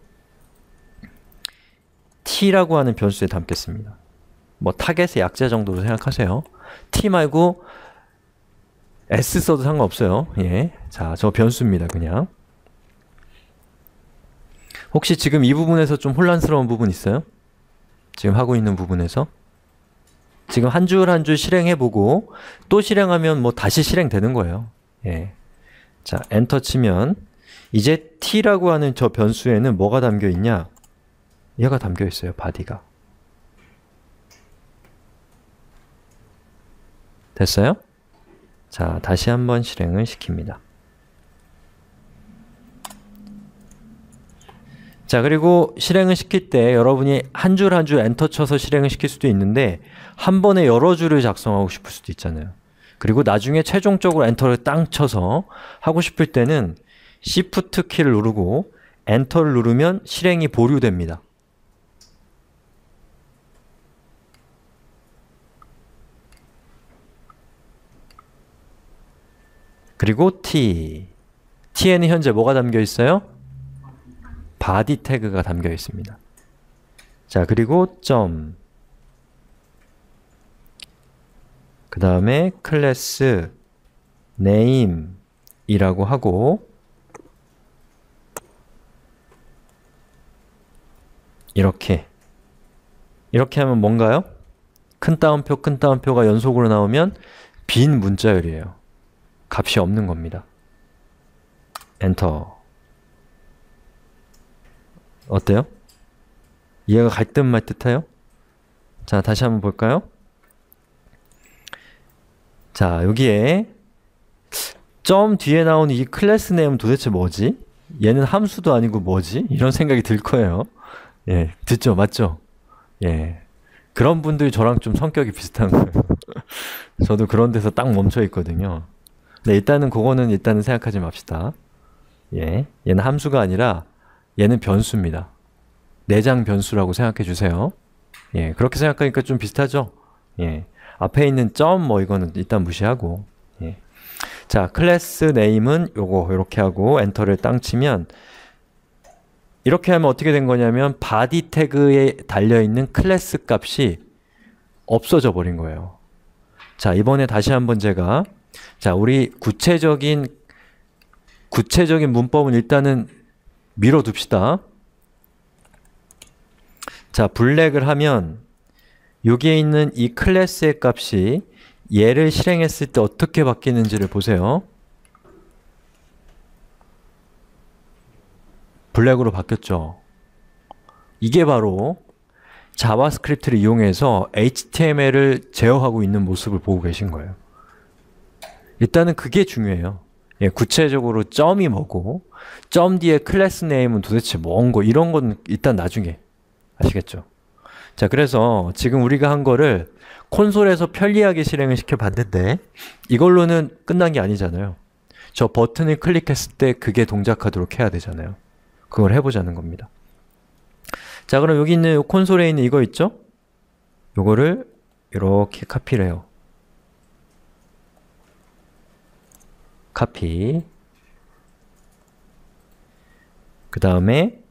t라고 하는 변수에 담겠습니다. 뭐 타겟의 약자 정도로 생각하세요. t 말고 s 써도 상관없어요. 예. 자, 저 변수입니다. 그냥. 혹시 지금 이 부분에서 좀 혼란스러운 부분 있어요? 지금 하고 있는 부분에서? 지금 한 줄 한 줄 실행해보고 또 실행하면 뭐 다시 실행되는 거예요. 예. 자, 엔터 치면 이제 t라고 하는 저 변수에는 뭐가 담겨 있냐? 얘가 담겨 있어요. body가. 됐어요? 자, 다시 한번 실행을 시킵니다. 자, 그리고 실행을 시킬 때 여러분이 한 줄 한 줄 엔터 쳐서 실행을 시킬 수도 있는데 한 번에 여러 줄을 작성하고 싶을 수도 있잖아요. 그리고 나중에 최종적으로 엔터를 땅 쳐서 하고 싶을 때는 Shift 키를 누르고 엔터를 누르면 실행이 보류됩니다. 그리고 t. t에는 현재 뭐가 담겨 있어요? body 태그가 담겨 있습니다. 자, 그리고 점. 그 다음에 클래스 name 이라고 하고 이렇게 이렇게 하면 뭔가요? 큰 따옴표, 큰 따옴표가 연속으로 나오면 빈 문자열이에요. 값이 없는 겁니다. 엔터. 어때요? 이해가 갈 듯 말 듯해요? 자, 다시 한번 볼까요? 자, 여기에 점 뒤에 나오는 이 클래스 네임은 도대체 뭐지? 얘는 함수도 아니고 뭐지? 이런 생각이 들 거예요. 예, 듣죠? 맞죠? 예. 그런 분들이 저랑 좀 성격이 비슷한 거예요. 저도 그런 데서 딱 멈춰 있거든요. 근데 일단은 그거는 일단은 생각하지 맙시다. 예, 얘는 함수가 아니라 얘는 변수입니다. 내장 변수라고 생각해 주세요. 예, 그렇게 생각하니까 좀 비슷하죠? 예, 앞에 있는 점 뭐 이거는 일단 무시하고. 예. 자, 클래스 네임은 요거 이렇게 하고 엔터를 땅 치면 이렇게 하면 어떻게 된 거냐면 바디 태그에 달려있는 클래스 값이 없어져 버린 거예요. 자, 이번에 다시 한번 제가 자, 우리 구체적인 구체적인 문법은 일단은 밀어둡시다. 자, 블랙을 하면 여기에 있는 이 클래스의 값이 얘를 실행했을 때 어떻게 바뀌는지를 보세요. 블랙으로 바뀌었죠. 이게 바로 자바스크립트를 이용해서 에이치티엠엘을 제어하고 있는 모습을 보고 계신 거예요. 일단은 그게 중요해요. 예, 구체적으로 점이 뭐고 점 뒤에 클래스 네임은 도대체 뭔고 이런 건 일단 나중에 아시겠죠? 자, 그래서 지금 우리가 한 거를 콘솔에서 편리하게 실행을 시켜봤는데 이걸로는 끝난 게 아니잖아요. 저 버튼을 클릭했을 때 그게 동작하도록 해야 되잖아요. 그걸 해보자는 겁니다. 자, 그럼 여기 있는 요 콘솔에 있는 이거 있죠? 요거를 이렇게 카피를 해요. 카피. 그 다음에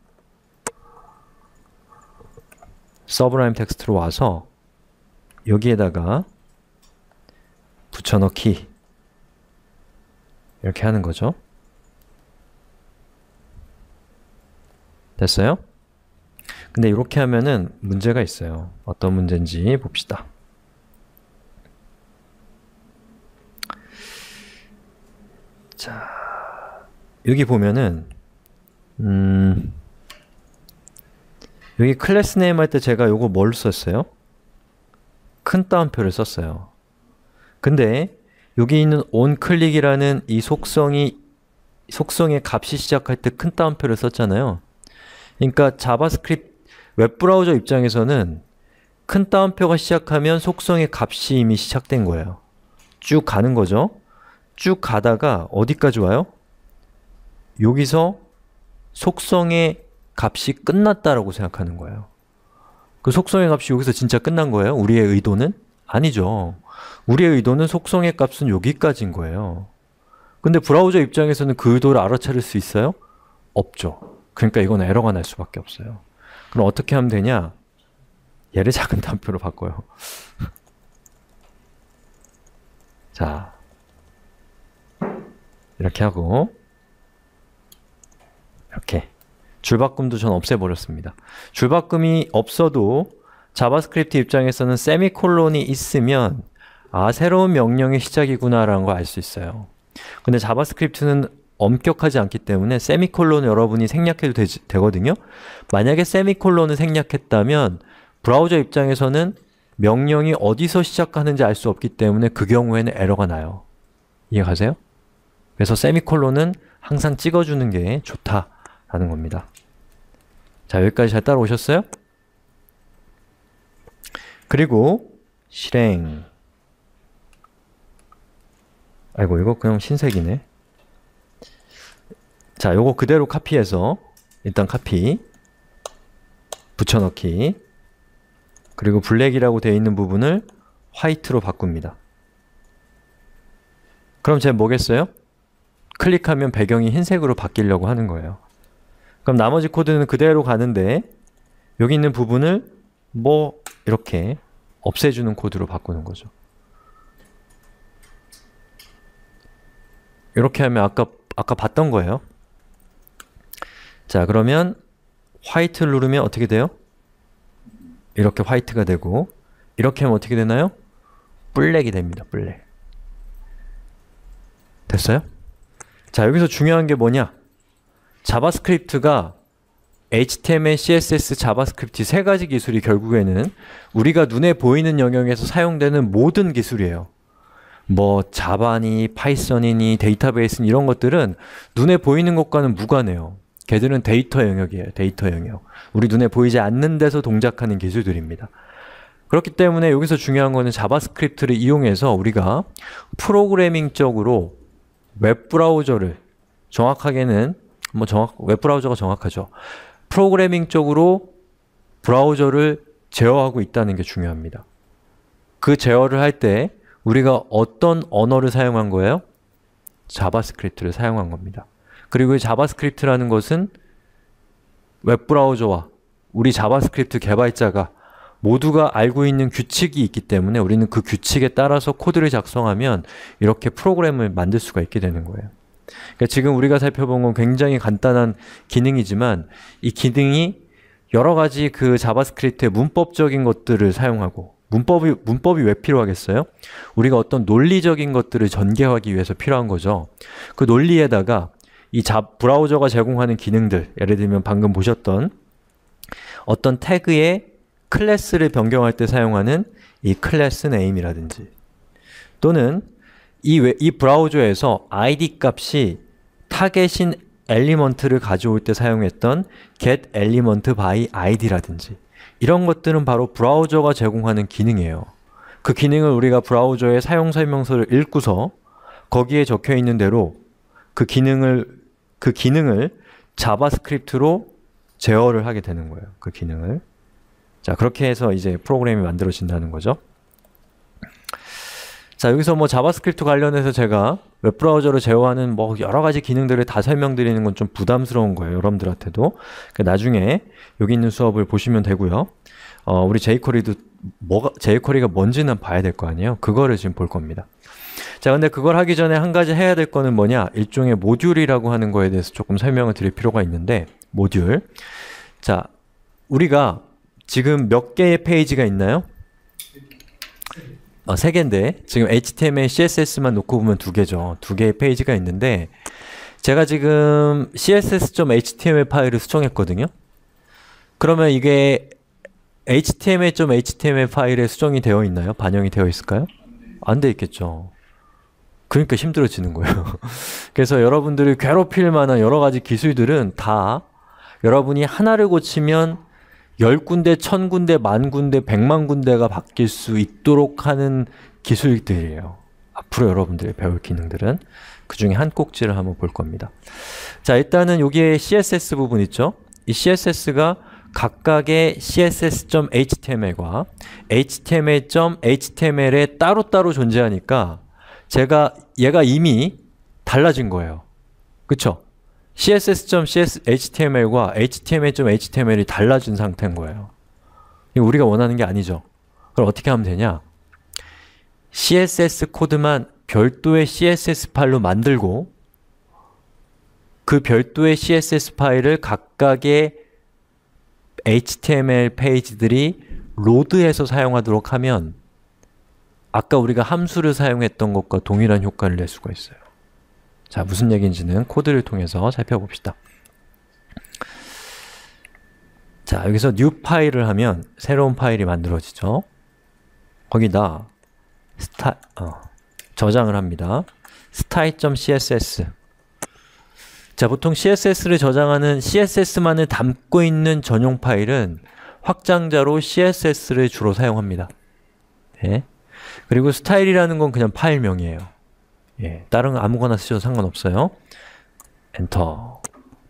서브라임 텍스트로 와서 여기에다가 붙여넣기 이렇게 하는 거죠. 됐어요? 근데 이렇게 하면은 문제가 있어요. 어떤 문제인지 봅시다. 자, 여기 보면은 음, 여기 클래스 네임 할 때 제가 요거 뭘 썼어요? 큰 따옴표를 썼어요. 근데 여기 있는 onClick이라는 이 속성이 속성의 값이 시작할 때 큰 따옴표를 썼잖아요. 그러니까 자바스크립트 웹브라우저 입장에서는 큰 따옴표가 시작하면 속성의 값이 이미 시작된 거예요. 쭉 가는 거죠. 쭉 가다가 어디까지 와요? 여기서 속성의 값이 끝났다라고 생각하는 거예요. 그 속성의 값이 여기서 진짜 끝난 거예요? 우리의 의도는? 아니죠. 우리의 의도는 속성의 값은 여기까지인 거예요. 근데 브라우저 입장에서는 그 의도를 알아차릴 수 있어요? 없죠. 그러니까 이건 에러가 날 수밖에 없어요. 그럼 어떻게 하면 되냐? 얘를 작은 따옴표로 바꿔요. 자, 이렇게 하고 이렇게 줄바꿈도 전 없애버렸습니다. 줄바꿈이 없어도 자바스크립트 입장에서는 세미콜론이 있으면 아, 새로운 명령의 시작이구나 라는 걸 알 수 있어요. 근데 자바스크립트는 엄격하지 않기 때문에 세미콜론을 여러분이 생략해도 되지, 되거든요. 만약에 세미콜론을 생략했다면 브라우저 입장에서는 명령이 어디서 시작하는지 알 수 없기 때문에 그 경우에는 에러가 나요. 이해가세요? 그래서 세미콜론은 항상 찍어주는 게 좋다라는 겁니다. 자, 여기까지 잘 따라오셨어요? 그리고 실행. 아이고, 이거 그냥 신색이네. 자, 요거 그대로 카피해서 일단 카피, 붙여넣기, 그리고 블랙이라고 되어 있는 부분을 화이트로 바꿉니다. 그럼 쟤 뭐겠어요? 클릭하면 배경이 흰색으로 바뀌려고 하는 거예요. 그럼 나머지 코드는 그대로 가는데 여기 있는 부분을 뭐 이렇게 없애주는 코드로 바꾸는 거죠. 이렇게 하면 아까 아까 봤던 거예요. 자, 그러면 화이트를 누르면 어떻게 돼요? 이렇게 화이트가 되고, 이렇게 하면 어떻게 되나요? 블랙이 됩니다. 블랙. 됐어요? 자, 여기서 중요한 게 뭐냐? 자바스크립트가 에이치티엠엘, 씨에스에스, 자바스크립트 세 가지 기술이 결국에는 우리가 눈에 보이는 영역에서 사용되는 모든 기술이에요. 뭐 자바니, 파이썬이니, 데이터베이스니 이런 것들은 눈에 보이는 것과는 무관해요. 걔들은 데이터 영역이에요. 데이터 영역. 우리 눈에 보이지 않는 데서 동작하는 기술들입니다. 그렇기 때문에 여기서 중요한 거는 자바스크립트를 이용해서 우리가 프로그래밍적으로 웹브라우저를 정확하게는 뭐 정확 웹브라우저가 정확하죠. 프로그래밍적으로 브라우저를 제어하고 있다는 게 중요합니다. 그 제어를 할 때 우리가 어떤 언어를 사용한 거예요? 자바스크립트를 사용한 겁니다. 그리고 이 자바스크립트라는 것은 웹브라우저와 우리 자바스크립트 개발자가 모두가 알고 있는 규칙이 있기 때문에 우리는 그 규칙에 따라서 코드를 작성하면 이렇게 프로그램을 만들 수가 있게 되는 거예요. 그러니까 지금 우리가 살펴본 건 굉장히 간단한 기능이지만 이 기능이 여러 가지 그 자바스크립트의 문법적인 것들을 사용하고 문법이, 문법이 왜 필요하겠어요? 우리가 어떤 논리적인 것들을 전개하기 위해서 필요한 거죠. 그 논리에다가 이 자, 브라우저가 제공하는 기능들, 예를 들면 방금 보셨던 어떤 태그의 클래스를 변경할 때 사용하는 이 클래스 네임이라든지 또는 이, 웨, 이 브라우저에서 아이디 값이 타겟인 엘리먼트를 가져올 때 사용했던 get element by id라든지 이런 것들은 바로 브라우저가 제공하는 기능이에요. 그 기능을 우리가 브라우저의 사용 설명서를 읽고서 거기에 적혀 있는 대로 그 기능을 그 기능을 자바스크립트로 제어를 하게 되는 거예요. 그 기능을. 자, 그렇게 해서 이제 프로그램이 만들어진다는 거죠. 자, 여기서 뭐 자바스크립트 관련해서 제가 웹브라우저를 제어하는 뭐 여러 가지 기능들을 다 설명드리는 건 좀 부담스러운 거예요. 여러분들한테도. 그러니까 나중에 여기 있는 수업을 보시면 되고요. 어, 우리 제이쿼리도 뭐가, 제이쿼리가 뭔지는 봐야 될 거 아니에요. 그거를 지금 볼 겁니다. 자, 근데 그걸 하기 전에 한 가지 해야 될 거는 뭐냐? 일종의 모듈이라고 하는 거에 대해서 조금 설명을 드릴 필요가 있는데, 모듈. 자, 우리가 지금 몇 개의 페이지가 있나요? 어, 세 개인데 지금 에이치티엠엘, 씨에스에스만 놓고 보면 두 개죠. 두 개의 페이지가 있는데 제가 지금 씨에스에스.html 파일을 수정했거든요. 그러면 이게 에이치티엠엘.html 파일에 수정이 되어 있나요? 반영이 되어 있을까요? 안 돼 있겠죠. 그러니까 힘들어지는 거예요. 그래서 여러분들이 괴롭힐 만한 여러 가지 기술들은 다 여러분이 하나를 고치면 열 군데, 천 군데, 만 군데, 백만 군데가 바뀔 수 있도록 하는 기술들이에요. 앞으로 여러분들이 배울 기능들은 그 중에 한 꼭지를 한번 볼 겁니다. 자, 일단은 여기에 씨에스에스 부분 있죠? 이 씨에스에스가 각각의 씨에스에스.html과 에이치티엠엘.html에 따로따로 존재하니까 제가 얘가 이미 달라진 거예요. 그쵸? 씨에스에스.html과 에이치티엠엘.html이 달라진 상태인 거예요. 이거 우리가 원하는 게 아니죠. 그럼 어떻게 하면 되냐? 씨에스에스 코드만 별도의 씨에스에스 파일로 만들고 그 별도의 씨에스에스 파일을 각각의 에이치티엠엘 페이지들이 로드해서 사용하도록 하면 아까 우리가 함수를 사용했던 것과 동일한 효과를 낼 수가 있어요. 자, 무슨 얘기인지는 코드를 통해서 살펴봅시다. 자, 여기서 new 파일을 하면 새로운 파일이 만들어지죠. 거기다 스타, 어, 저장을 합니다. style.css. 자, 보통 씨에스에스를 저장하는 씨에스에스만을 담고 있는 전용 파일은 확장자로 씨에스에스를 주로 사용합니다. 네. 그리고 스타일이라는 건 그냥 파일명이에요. 예, 다른 거 아무거나 쓰셔도 상관없어요. 엔터.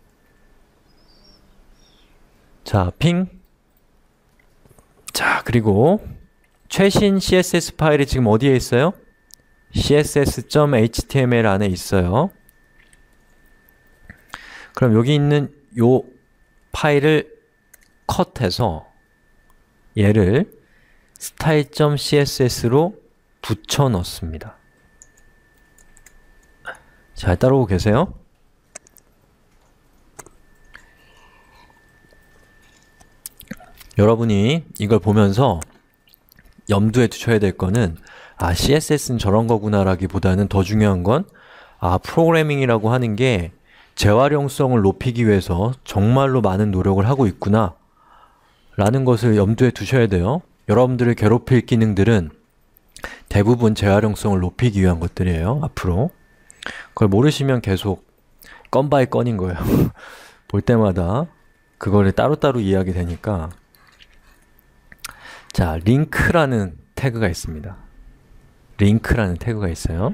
자, 핑. 자, 그리고 최신 씨에스에스 파일이 지금 어디에 있어요? 씨에스에스.html 안에 있어요. 그럼 여기 있는 요 파일을 컷해서 얘를 style.css로 붙여 넣습니다. 잘 따라오고 계세요? 여러분이 이걸 보면서 염두에 두셔야 될 거는 아, 씨에스에스는 저런 거구나 라기보다는 더 중요한 건 아, 프로그래밍이라고 하는 게 재활용성을 높이기 위해서 정말로 많은 노력을 하고 있구나 라는 것을 염두에 두셔야 돼요. 여러분들을 괴롭힐 기능들은 대부분 재활용성을 높이기 위한 것들이에요. 앞으로. 그걸 모르시면 계속 건 바이 건인 거예요. 볼 때마다 그거를 따로따로 이해하게 되니까. 자, 링크라는 태그가 있습니다. 링크라는 태그가 있어요.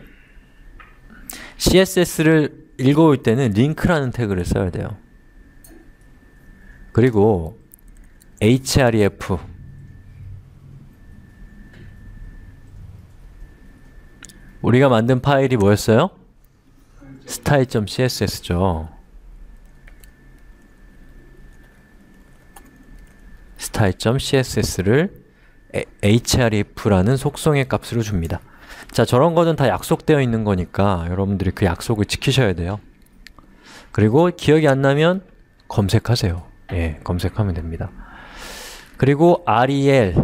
씨에스에스를 읽어올 때는 링크라는 태그를 써야 돼요. 그리고 href 우리가 만든 파일이 뭐였어요? style.css죠. style.css를 href라는 속성의 값으로 줍니다. 자, 저런 거는 다 약속되어 있는 거니까 여러분들이 그 약속을 지키셔야 돼요. 그리고 기억이 안 나면 검색하세요. 예, 검색하면 됩니다. 그리고 rel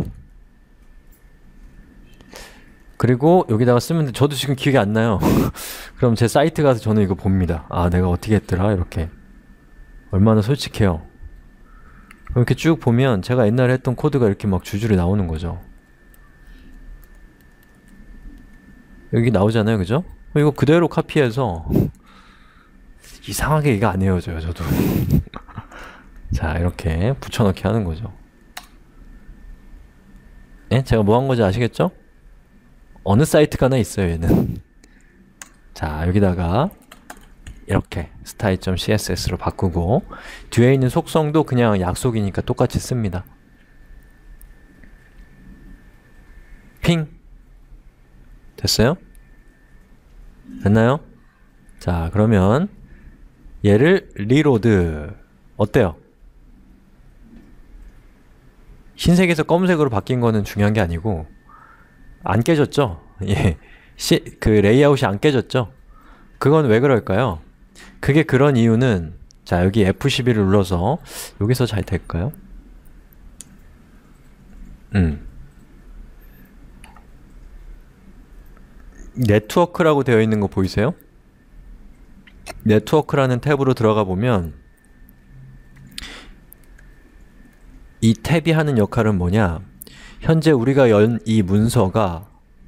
그리고 여기다가 쓰면 돼. 저도 지금 기억이 안 나요. 그럼 제 사이트 가서 저는 이거 봅니다. 아, 내가 어떻게 했더라? 이렇게. 얼마나 솔직해요. 이렇게 쭉 보면 제가 옛날에 했던 코드가 이렇게 막 줄줄이 나오는 거죠. 여기 나오잖아요, 그죠? 이거 그대로 카피해서 이상하게 이거 안 헤어져요, 저도. 자, 이렇게 붙여넣기 하는 거죠. 예? 제가 뭐 한 건지 아시겠죠? 어느 사이트가 하나 있어요, 얘는. 자, 여기다가 이렇게 style.css로 바꾸고 뒤에 있는 속성도 그냥 약속이니까 똑같이 씁니다. 핑 됐어요? 됐나요? 자, 그러면 얘를 리로드 어때요? 흰색에서 검은색으로 바뀐 거는 중요한 게 아니고 안 깨졌죠? 예, 시, 그 레이아웃이 안 깨졌죠? 그건 왜 그럴까요? 그게 그런 이유는 자, 여기 에프 십이를 눌러서 여기서 잘 될까요? 음. 네트워크라고 되어 있는 거 보이세요? 네트워크라는 탭으로 들어가 보면 이 탭이 하는 역할은 뭐냐? 현재 우리가 연 이 문서가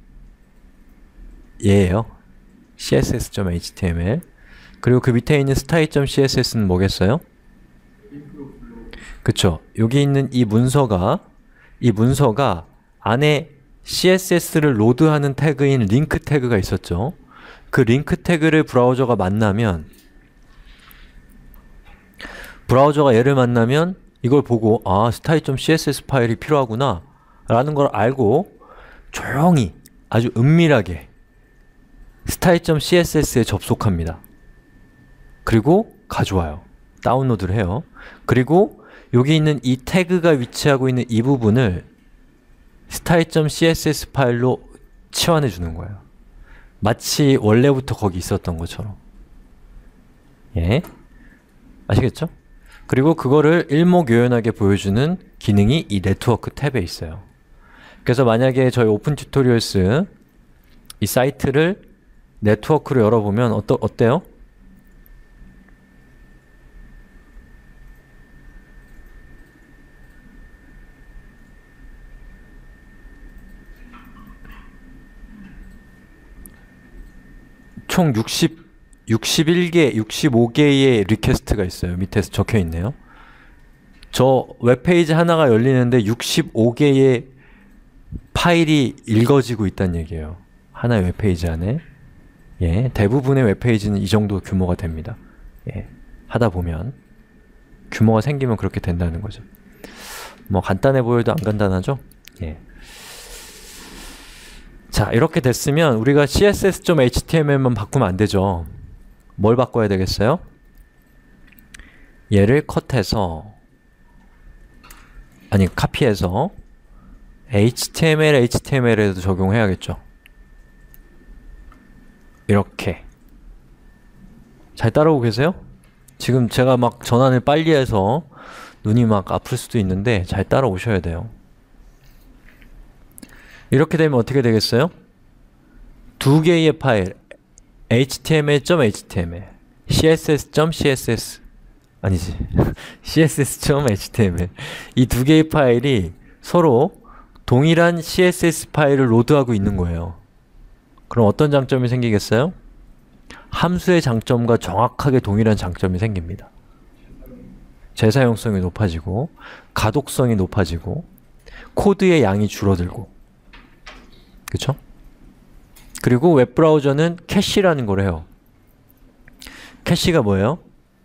얘예요. 씨에스에스.html 그리고 그 밑에 있는 style.css는 뭐겠어요? 그쵸. 여기 있는 이 문서가 이 문서가 안에 씨에스에스를 로드하는 태그인 링크 태그가 있었죠. 그 링크 태그를 브라우저가 만나면 브라우저가 얘를 만나면 이걸 보고 아, style.css 파일이 필요하구나 라는 걸 알고 조용히 아주 은밀하게 style.css에 접속합니다. 그리고 가져와요. 다운로드를 해요. 그리고 여기 있는 이 태그가 위치하고 있는 이 부분을 style.css 파일로 치환해 주는 거예요. 마치 원래부터 거기 있었던 것처럼. 예, 아시겠죠? 그리고 그거를 일목요연하게 보여주는 기능이 이 네트워크 탭에 있어요. 그래서 만약에 저희 오픈 튜토리얼스 이 사이트를 네트워크로 열어보면 어떠, 어때요? 총 육십, 육십일 개, 육십오 개의 리퀘스트가 있어요. 밑에서 적혀 있네요. 저 웹페이지 하나가 열리는데 육십오 개의 파일이 읽어지고 있다는 얘기예요. 하나의 웹페이지 안에. 예, 대부분의 웹페이지는 이 정도 규모가 됩니다. 예, 하다 보면 규모가 생기면 그렇게 된다는 거죠. 뭐 간단해 보여도 안 간단하죠? 예. 자, 이렇게 됐으면 우리가 씨에스에스.html만 바꾸면 안 되죠. 뭘 바꿔야 되겠어요? 얘를 컷해서 아니, 카피해서 에이치티엠엘, 에이치티엠엘에도 적용해야겠죠. 이렇게. 잘 따라오고 계세요? 지금 제가 막 전환을 빨리 해서 눈이 막 아플 수도 있는데 잘 따라오셔야 돼요. 이렇게 되면 어떻게 되겠어요? 두 개의 파일 html.html, css.css 아니지 css.html 이 두 개의 파일이 서로 동일한 씨에스에스 파일을 로드하고 있는 거예요. 그럼 어떤 장점이 생기겠어요? 함수의 장점과 정확하게 동일한 장점이 생깁니다. 재사용성이 높아지고 가독성이 높아지고 코드의 양이 줄어들고. 그쵸? 그리고 웹브라우저는 캐시라는 걸 해요. 캐시가 뭐예요?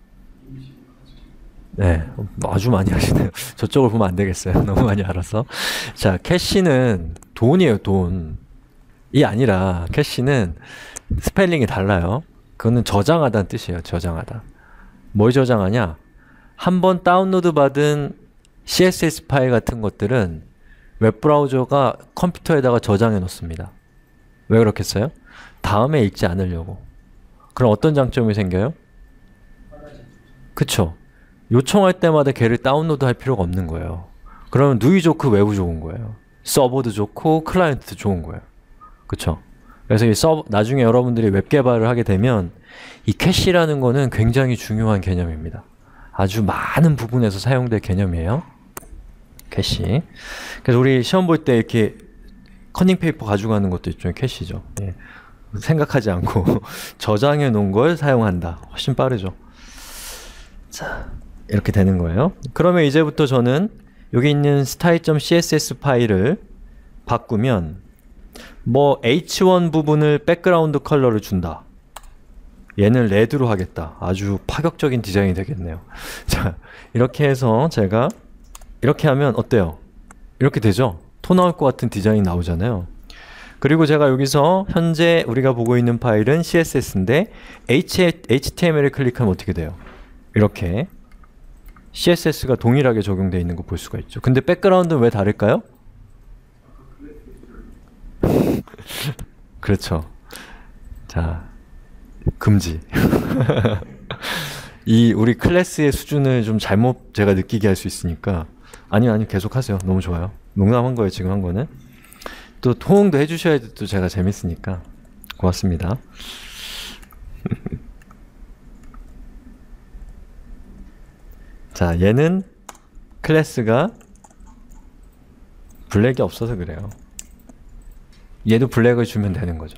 네, 아주 많이 하시네요. 저쪽을 보면 안 되겠어요. 너무 많이 알아서. 자, 캐시는 돈이에요, 돈. 이 아니라 캐시는 스펠링이 달라요. 그거는 저장하다는 뜻이에요. 저장하다. 뭘 저장하냐? 한번 다운로드 받은 씨에스에스 파일 같은 것들은 웹브라우저가 컴퓨터에다가 저장해 놓습니다. 왜 그렇겠어요? 다음에 읽지 않으려고. 그럼 어떤 장점이 생겨요? 그쵸? 요청할 때마다 걔를 다운로드 할 필요가 없는 거예요. 그러면 누이 좋고 외부 좋은 거예요. 서버도 좋고 클라이언트도 좋은 거예요. 그쵸? 그래서 이 서버, 나중에 여러분들이 웹 개발을 하게 되면 이 캐시라는 거는 굉장히 중요한 개념입니다. 아주 많은 부분에서 사용될 개념이에요. 캐시. 그래서 우리 시험 볼 때 이렇게 커닝 페이퍼 가져가는 것도 일종의 캐시죠. 예. 생각하지 않고 저장해 놓은 걸 사용한다. 훨씬 빠르죠. 자, 이렇게 되는 거예요. 그러면 이제부터 저는 여기 있는 style.css 파일을 바꾸면 뭐 에이치 원 부분을 백그라운드 컬러를 준다. 얘는 레드로 하겠다. 아주 파격적인 디자인이 되겠네요. 자, 이렇게 해서 제가 이렇게 하면 어때요? 이렇게 되죠? 토 나올 것 같은 디자인이 나오잖아요. 그리고 제가 여기서 현재 우리가 보고 있는 파일은 씨에스에스인데 에이치티엠엘을 클릭하면 어떻게 돼요? 이렇게 씨에스에스가 동일하게 적용되어 있는 거 볼 수가 있죠. 근데 백그라운드는 왜 다를까요? 그렇죠. 자, 금지. 이 우리 클래스의 수준을 좀 잘못 제가 느끼게 할 수 있으니까 아니요, 아니요, 계속 하세요. 너무 좋아요. 농담한 거예요, 지금 한 거는. 또 호응도 해주셔야 또 제가 재밌으니까 고맙습니다. 자, 얘는 클래스가 블랙이 없어서 그래요. 얘도 블랙을 주면 되는 거죠.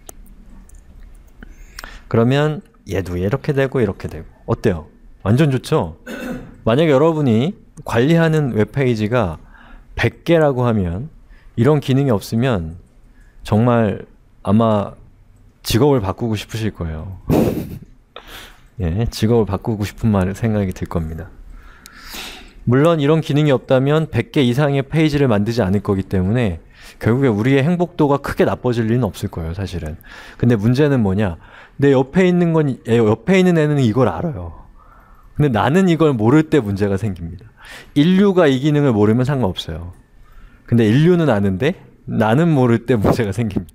그러면 얘도 이렇게 되고 이렇게 되고 어때요? 완전 좋죠? 만약에 여러분이 관리하는 웹페이지가 백 개라고 하면 이런 기능이 없으면 정말 아마 직업을 바꾸고 싶으실 거예요. 예, 직업을 바꾸고 싶은 말 생각이 들 겁니다. 물론 이런 기능이 없다면 백 개 이상의 페이지를 만들지 않을 거기 때문에 결국에 우리의 행복도가 크게 나빠질 리는 없을 거예요, 사실은. 근데 문제는 뭐냐? 내 옆에 있는 건, 옆에 있는 애는 이걸 알아요. 근데 나는 이걸 모를 때 문제가 생깁니다. 인류가 이 기능을 모르면 상관없어요. 근데 인류는 아는데 나는 모를 때 문제가 생깁니다.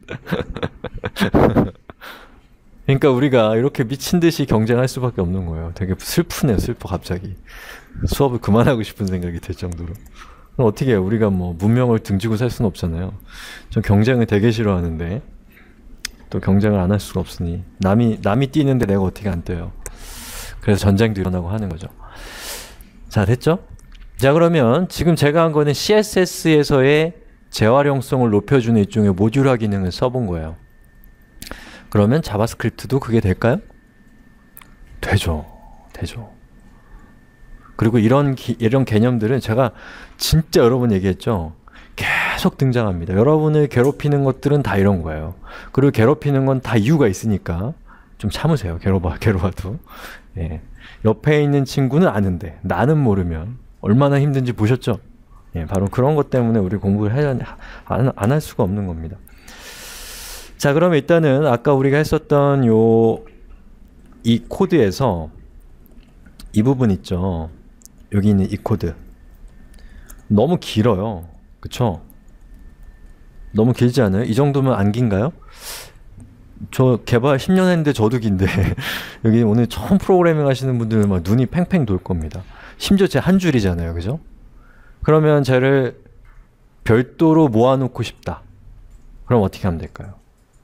그러니까 우리가 이렇게 미친 듯이 경쟁할 수밖에 없는 거예요. 되게 슬프네요, 슬퍼 갑자기. 수업을 그만하고 싶은 생각이 들 정도로. 그럼 어떻게 해요? 우리가 뭐 문명을 등지고 살 수는 없잖아요. 전 경쟁을 되게 싫어하는데 또 경쟁을 안 할 수가 없으니 남이 남이 뛰는데 내가 어떻게 안 뛰어요? 그래서 전쟁도 일어나고 하는 거죠. 자, 됐죠? 자, 그러면 지금 제가 한 거는 씨에스에스에서의 재활용성을 높여주는 일종의 모듈화 기능을 써본 거예요. 그러면 자바스크립트도 그게 될까요? 되죠. 되죠. 그리고 이런 기, 이런 개념들은 제가 진짜 여러 번 얘기했죠. 계속 등장합니다. 여러분을 괴롭히는 것들은 다 이런 거예요. 그리고 괴롭히는 건 다 이유가 있으니까 좀 참으세요. 괴로워, 괴로워도. 예. 옆에 있는 친구는 아는데 나는 모르면 얼마나 힘든지 보셨죠? 예, 바로 그런 것 때문에 우리 공부를 해야, 안, 안 할 수가 없는 겁니다. 자, 그러면 일단은 아까 우리가 했었던 요, 이 코드에서 이 부분 있죠. 여기 있는 이 코드. 너무 길어요. 그쵸? 너무 길지 않아요? 이 정도면 안 긴가요? 저 개발 십 년 했는데 저도 긴데 여기 오늘 처음 프로그래밍 하시는 분들은 막 눈이 팽팽 돌 겁니다. 심지어 제 한 줄이잖아요. 그죠? 그러면 쟤를 별도로 모아놓고 싶다. 그럼 어떻게 하면 될까요?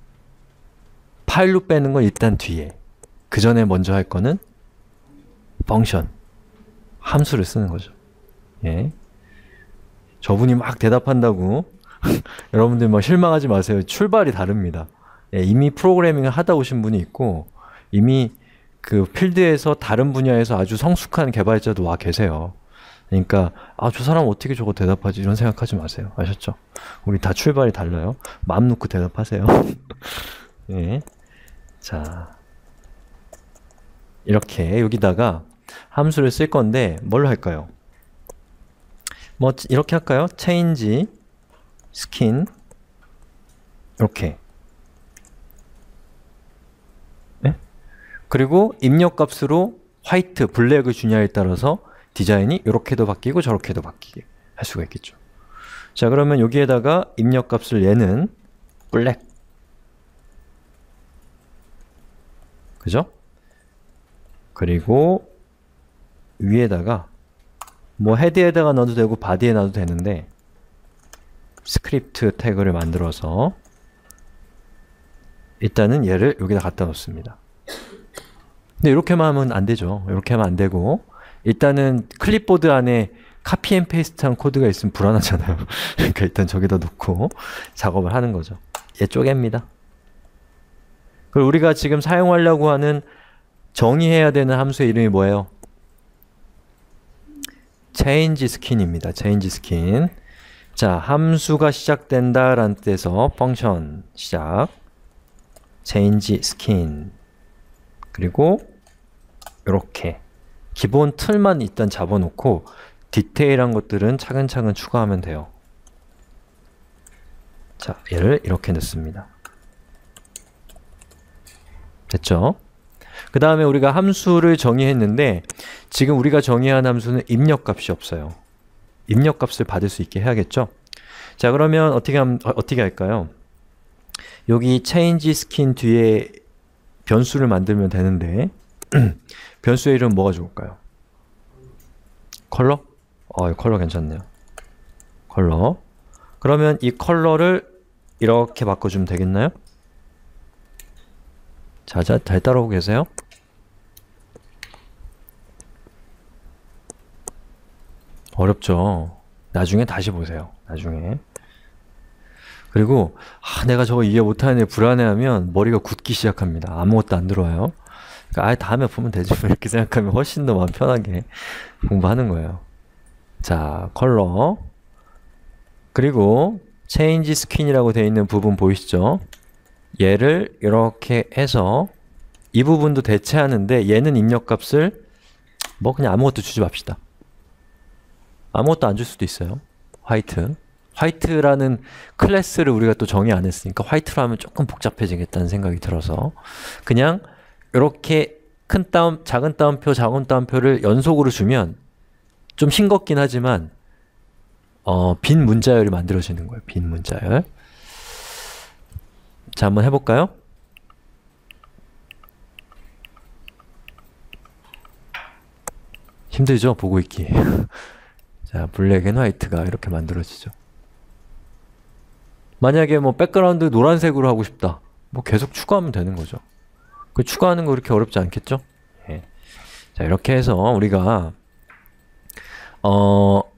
파일로 빼는 건 일단 뒤에. 그 전에 먼저 할 거는 펑션. 함수를 쓰는 거죠. 예. 저분이 막 대답한다고 여러분들 막 실망하지 마세요. 출발이 다릅니다. 예, 이미 프로그래밍을 하다 오신 분이 있고 이미 그 필드에서 다른 분야에서 아주 성숙한 개발자도 와 계세요. 그러니까 아, 저 사람 어떻게 저거 대답하지? 이런 생각하지 마세요. 아셨죠? 우리 다 출발이 달라요. 마음 놓고 대답하세요. 네. 자, 이렇게 여기다가 함수를 쓸 건데 뭘로 할까요? 뭐 이렇게 할까요? change skin 이렇게. 네? 그리고 입력값으로 화이트, 블랙을 주냐에 따라서 디자인이 이렇게도 바뀌고 저렇게도 바뀌게 할 수가 있겠죠. 자, 그러면 여기에다가 입력값을 얘는 블랙, 그죠? 그리고 위에다가 뭐 헤드에다가 넣어도 되고 바디에 넣어도 되는데 스크립트 태그를 만들어서 일단은 얘를 여기다 갖다 놓습니다. 근데 이렇게만 하면 안 되죠. 이렇게 하면 안 되고 일단은 클립보드 안에 카피 앤 페이스트한 코드가 있으면 불안하잖아요. 그러니까 일단 저기다 놓고 작업을 하는 거죠. 얘 쪼갭니다. 그리고 우리가 지금 사용하려고 하는 정의해야 되는 함수의 이름이 뭐예요? change skin입니다. change skin. 자, 함수가 시작된다 라는 뜻에서 펑션 시작 change skin 그리고 이렇게 기본 틀만 일단 잡아놓고 디테일한 것들은 차근차근 추가하면 돼요. 자, 얘를 이렇게 넣습니다. 됐죠? 그 다음에 우리가 함수를 정의했는데 지금 우리가 정의한 함수는 입력값이 없어요. 입력값을 받을 수 있게 해야겠죠? 자, 그러면 어떻게 하면, 어, 어떻게 할까요? 여기 change skin 뒤에 변수를 만들면 되는데 변수의 이름 뭐가 좋을까요? 컬러? 어, 컬러 괜찮네요. 컬러. 그러면 이 컬러를 이렇게 바꿔주면 되겠나요? 자, 자, 잘 따라오고 계세요? 어렵죠? 나중에 다시 보세요. 나중에. 그리고 아, 내가 저거 이해 못하네 불안해하면 머리가 굳기 시작합니다. 아무것도 안 들어와요. 그러니까 아예 다음에 보면 되지 이렇게 생각하면 훨씬 더 마음 편하게 공부하는 거예요. 자, 컬러 그리고 change skin이라고 되어 있는 부분 보이시죠? 얘를 이렇게 해서 이 부분도 대체하는데 얘는 입력값을 뭐 그냥 아무것도 주지 맙시다. 아무것도 안 줄 수도 있어요. 화이트. 화이트라는 클래스를 우리가 또 정의 안 했으니까 화이트로 하면 조금 복잡해지겠다는 생각이 들어서 그냥 이렇게 큰 따옴, 작은 따옴표, 작은 따옴표를 연속으로 주면 좀 싱겁긴 하지만 어, 빈 문자열이 만들어지는 거예요. 빈 문자열. 자, 한번 해볼까요? 힘들죠? 보고 있기. 자, 블랙 앤 화이트가 이렇게 만들어지죠. 만약에 뭐 백그라운드 노란색으로 하고 싶다. 뭐 계속 추가하면 되는 거죠. 그 추가하는 거 그렇게 어렵지 않겠죠? 예. 자, 이렇게 해서 우리가 어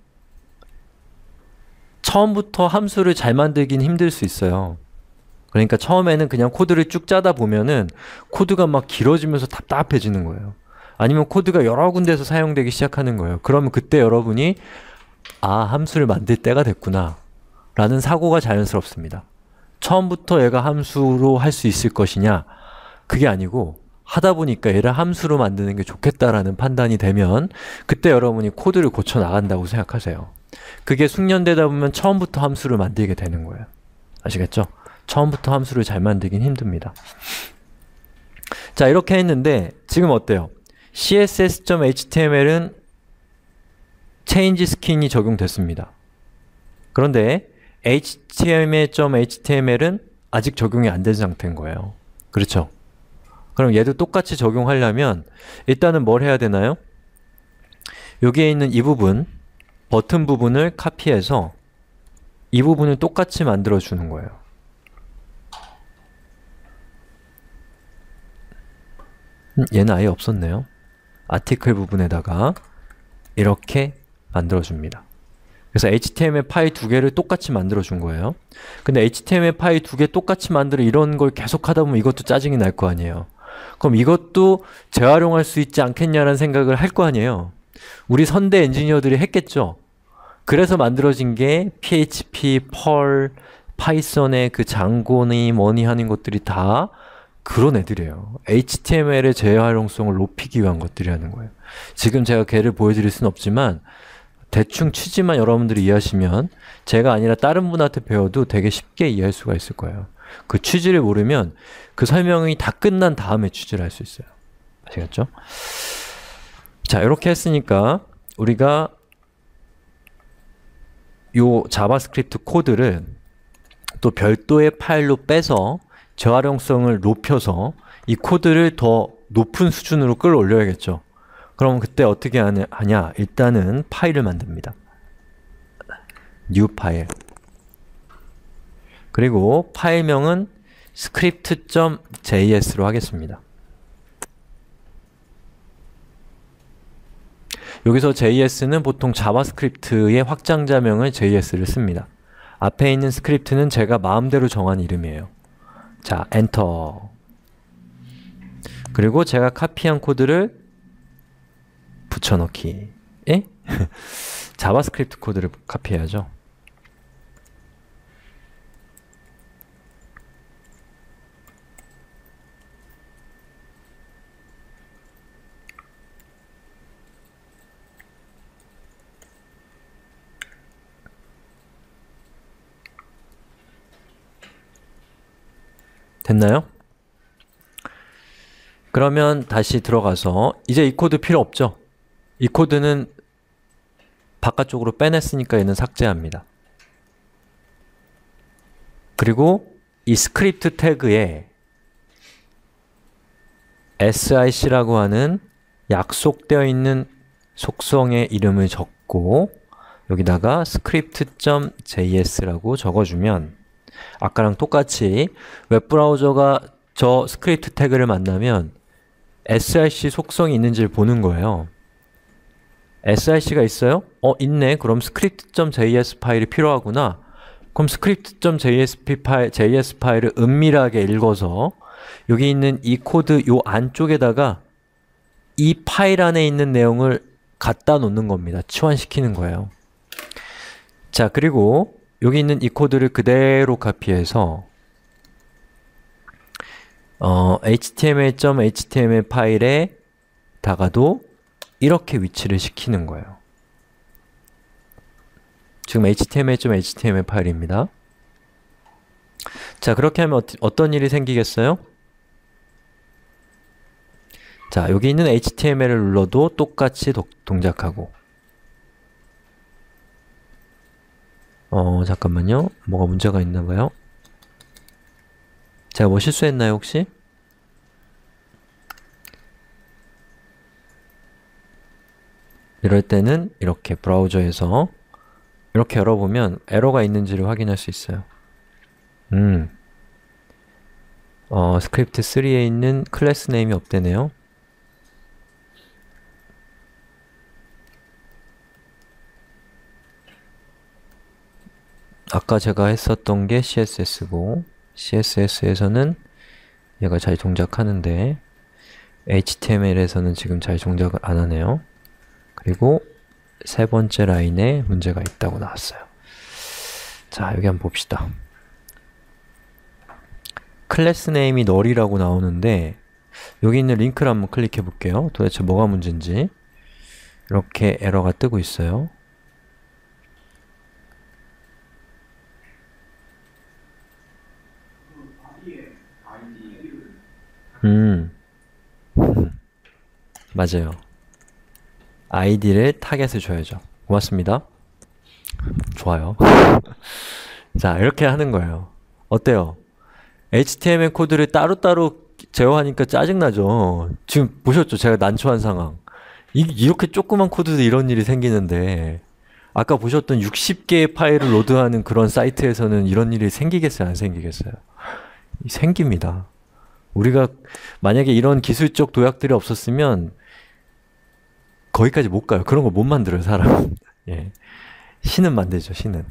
처음부터 함수를 잘 만들긴 힘들 수 있어요. 그러니까 처음에는 그냥 코드를 쭉 짜다 보면은 코드가 막 길어지면서 답답해지는 거예요. 아니면 코드가 여러 군데에서 사용되기 시작하는 거예요. 그러면 그때 여러분이 아, 함수를 만들 때가 됐구나 라는 사고가 자연스럽습니다. 처음부터 얘가 함수로 할 수 있을 것이냐 그게 아니고 하다 보니까 얘를 함수로 만드는 게 좋겠다라는 판단이 되면 그때 여러분이 코드를 고쳐 나간다고 생각하세요. 그게 숙련되다 보면 처음부터 함수를 만들게 되는 거예요. 아시겠죠? 처음부터 함수를 잘 만들긴 힘듭니다. 자, 이렇게 했는데 지금 어때요? 씨에스에스.html은 change skin이 적용됐습니다. 그런데 에이치티엠엘.html은 아직 적용이 안 된 상태인 거예요. 그렇죠? 그럼 얘도 똑같이 적용하려면 일단은 뭘 해야 되나요? 여기에 있는 이 부분, 버튼 부분을 카피해서 이 부분을 똑같이 만들어 주는 거예요. 음, 얘는 아예 없었네요. 아티클 부분에다가 이렇게 만들어 줍니다. 그래서 에이치티엠엘 파일 두 개를 똑같이 만들어 준 거예요. 근데 에이치티엠엘 파일 두 개 똑같이 만들어 이런 걸 계속 하다 보면 이것도 짜증이 날 거 아니에요. 그럼 이것도 재활용할 수 있지 않겠냐라는 생각을 할 거 아니에요. 우리 선대 엔지니어들이 했겠죠. 그래서 만들어진 게 피에이치피, 펄, 파이썬의 그 장고니 뭐니 하는 것들이 다 그런 애들이에요. 에이치티엠엘의 재활용성을 높이기 위한 것들이라는 거예요. 지금 제가 걔를 보여드릴 수는 없지만 대충 취지만 여러분들이 이해하시면 제가 아니라 다른 분한테 배워도 되게 쉽게 이해할 수가 있을 거예요. 그 취지를 모르면 그 설명이 다 끝난 다음에 취지를 할 수 있어요. 아시겠죠? 자, 이렇게 했으니까 우리가 요 자바스크립트 코드를 또 별도의 파일로 빼서 재활용성을 높여서 이 코드를 더 높은 수준으로 끌어올려야겠죠. 그럼 그때 어떻게 하냐? 일단은 파일을 만듭니다. new 파일. 그리고 파일명은 script.js로 하겠습니다. 여기서 제이에스는 보통 자바스크립트의 확장자명을 제이에스를 씁니다. 앞에 있는 스크립트는 제가 마음대로 정한 이름이에요. 자, 엔터. 그리고 제가 카피한 코드를 붙여넣기. 에? 자바스크립트 코드를 카피해야죠. 됐나요? 그러면 다시 들어가서 이제 이 코드 필요 없죠? 이 코드는 바깥쪽으로 빼냈으니까 얘는 삭제합니다. 그리고 이 스크립트 태그에 에스아이씨라고 하는 약속되어 있는 속성의 이름을 적고 여기다가 script.js라고 적어주면 아까랑 똑같이 웹브라우저가 저 스크립트 태그를 만나면 에스아이씨 속성이 있는지를 보는 거예요. 에스아이씨가 있어요? 어, 있네. 그럼 script.js 파일이 필요하구나. 그럼 script.js 파일, 제이에스 파일을 은밀하게 읽어서 여기 있는 이 코드 요 안쪽에다가 이 파일 안에 있는 내용을 갖다 놓는 겁니다. 치환시키는 거예요. 자, 그리고 여기 있는 이 코드를 그대로 카피해서 어, html.html 파일에다가도 이렇게 위치를 시키는 거예요. 지금 html.html 파일입니다. 자, 그렇게 하면 어, 어떤 일이 생기겠어요? 자, 여기 있는 에이치티엠엘을 눌러도 똑같이 도, 동작하고 어, 잠깐만요. 뭐가 문제가 있나 봐요. 제가 뭐 실수했나요, 혹시? 이럴 때는 이렇게 브라우저에서 이렇게 열어보면 에러가 있는지를 확인할 수 있어요. 음, 어, 스크립트 쓰리에 있는 클래스 네임이 없대네요. 아까 제가 했었던 게 씨에스에스고 씨에스에스에서는 얘가 잘 동작하는데 에이치티엠엘에서는 지금 잘 동작을 안 하네요. 그리고 세 번째 라인에 문제가 있다고 나왔어요. 자, 여기 한번 봅시다. 클래스 네임이 널이라고 나오는데 여기 있는 링크를 한번 클릭해 볼게요. 도대체 뭐가 문제인지. 이렇게 에러가 뜨고 있어요. 음, 맞아요. 아이디를 타겟을 줘야죠. 고맙습니다. 좋아요. 자, 이렇게 하는 거예요. 어때요? 에이치티엠엘 코드를 따로따로 제어하니까 짜증나죠? 지금 보셨죠? 제가 난처한 상황. 이, 이렇게 조그만 코드도 이런 일이 생기는데 아까 보셨던 육십 개의 파일을 로드하는 그런 사이트에서는 이런 일이 생기겠어요? 안 생기겠어요? 생깁니다. 우리가 만약에 이런 기술적 도약들이 없었으면 거기까지 못 가요. 그런 거 못 만들어요, 사람은. 예. 신은 만들죠, 신은.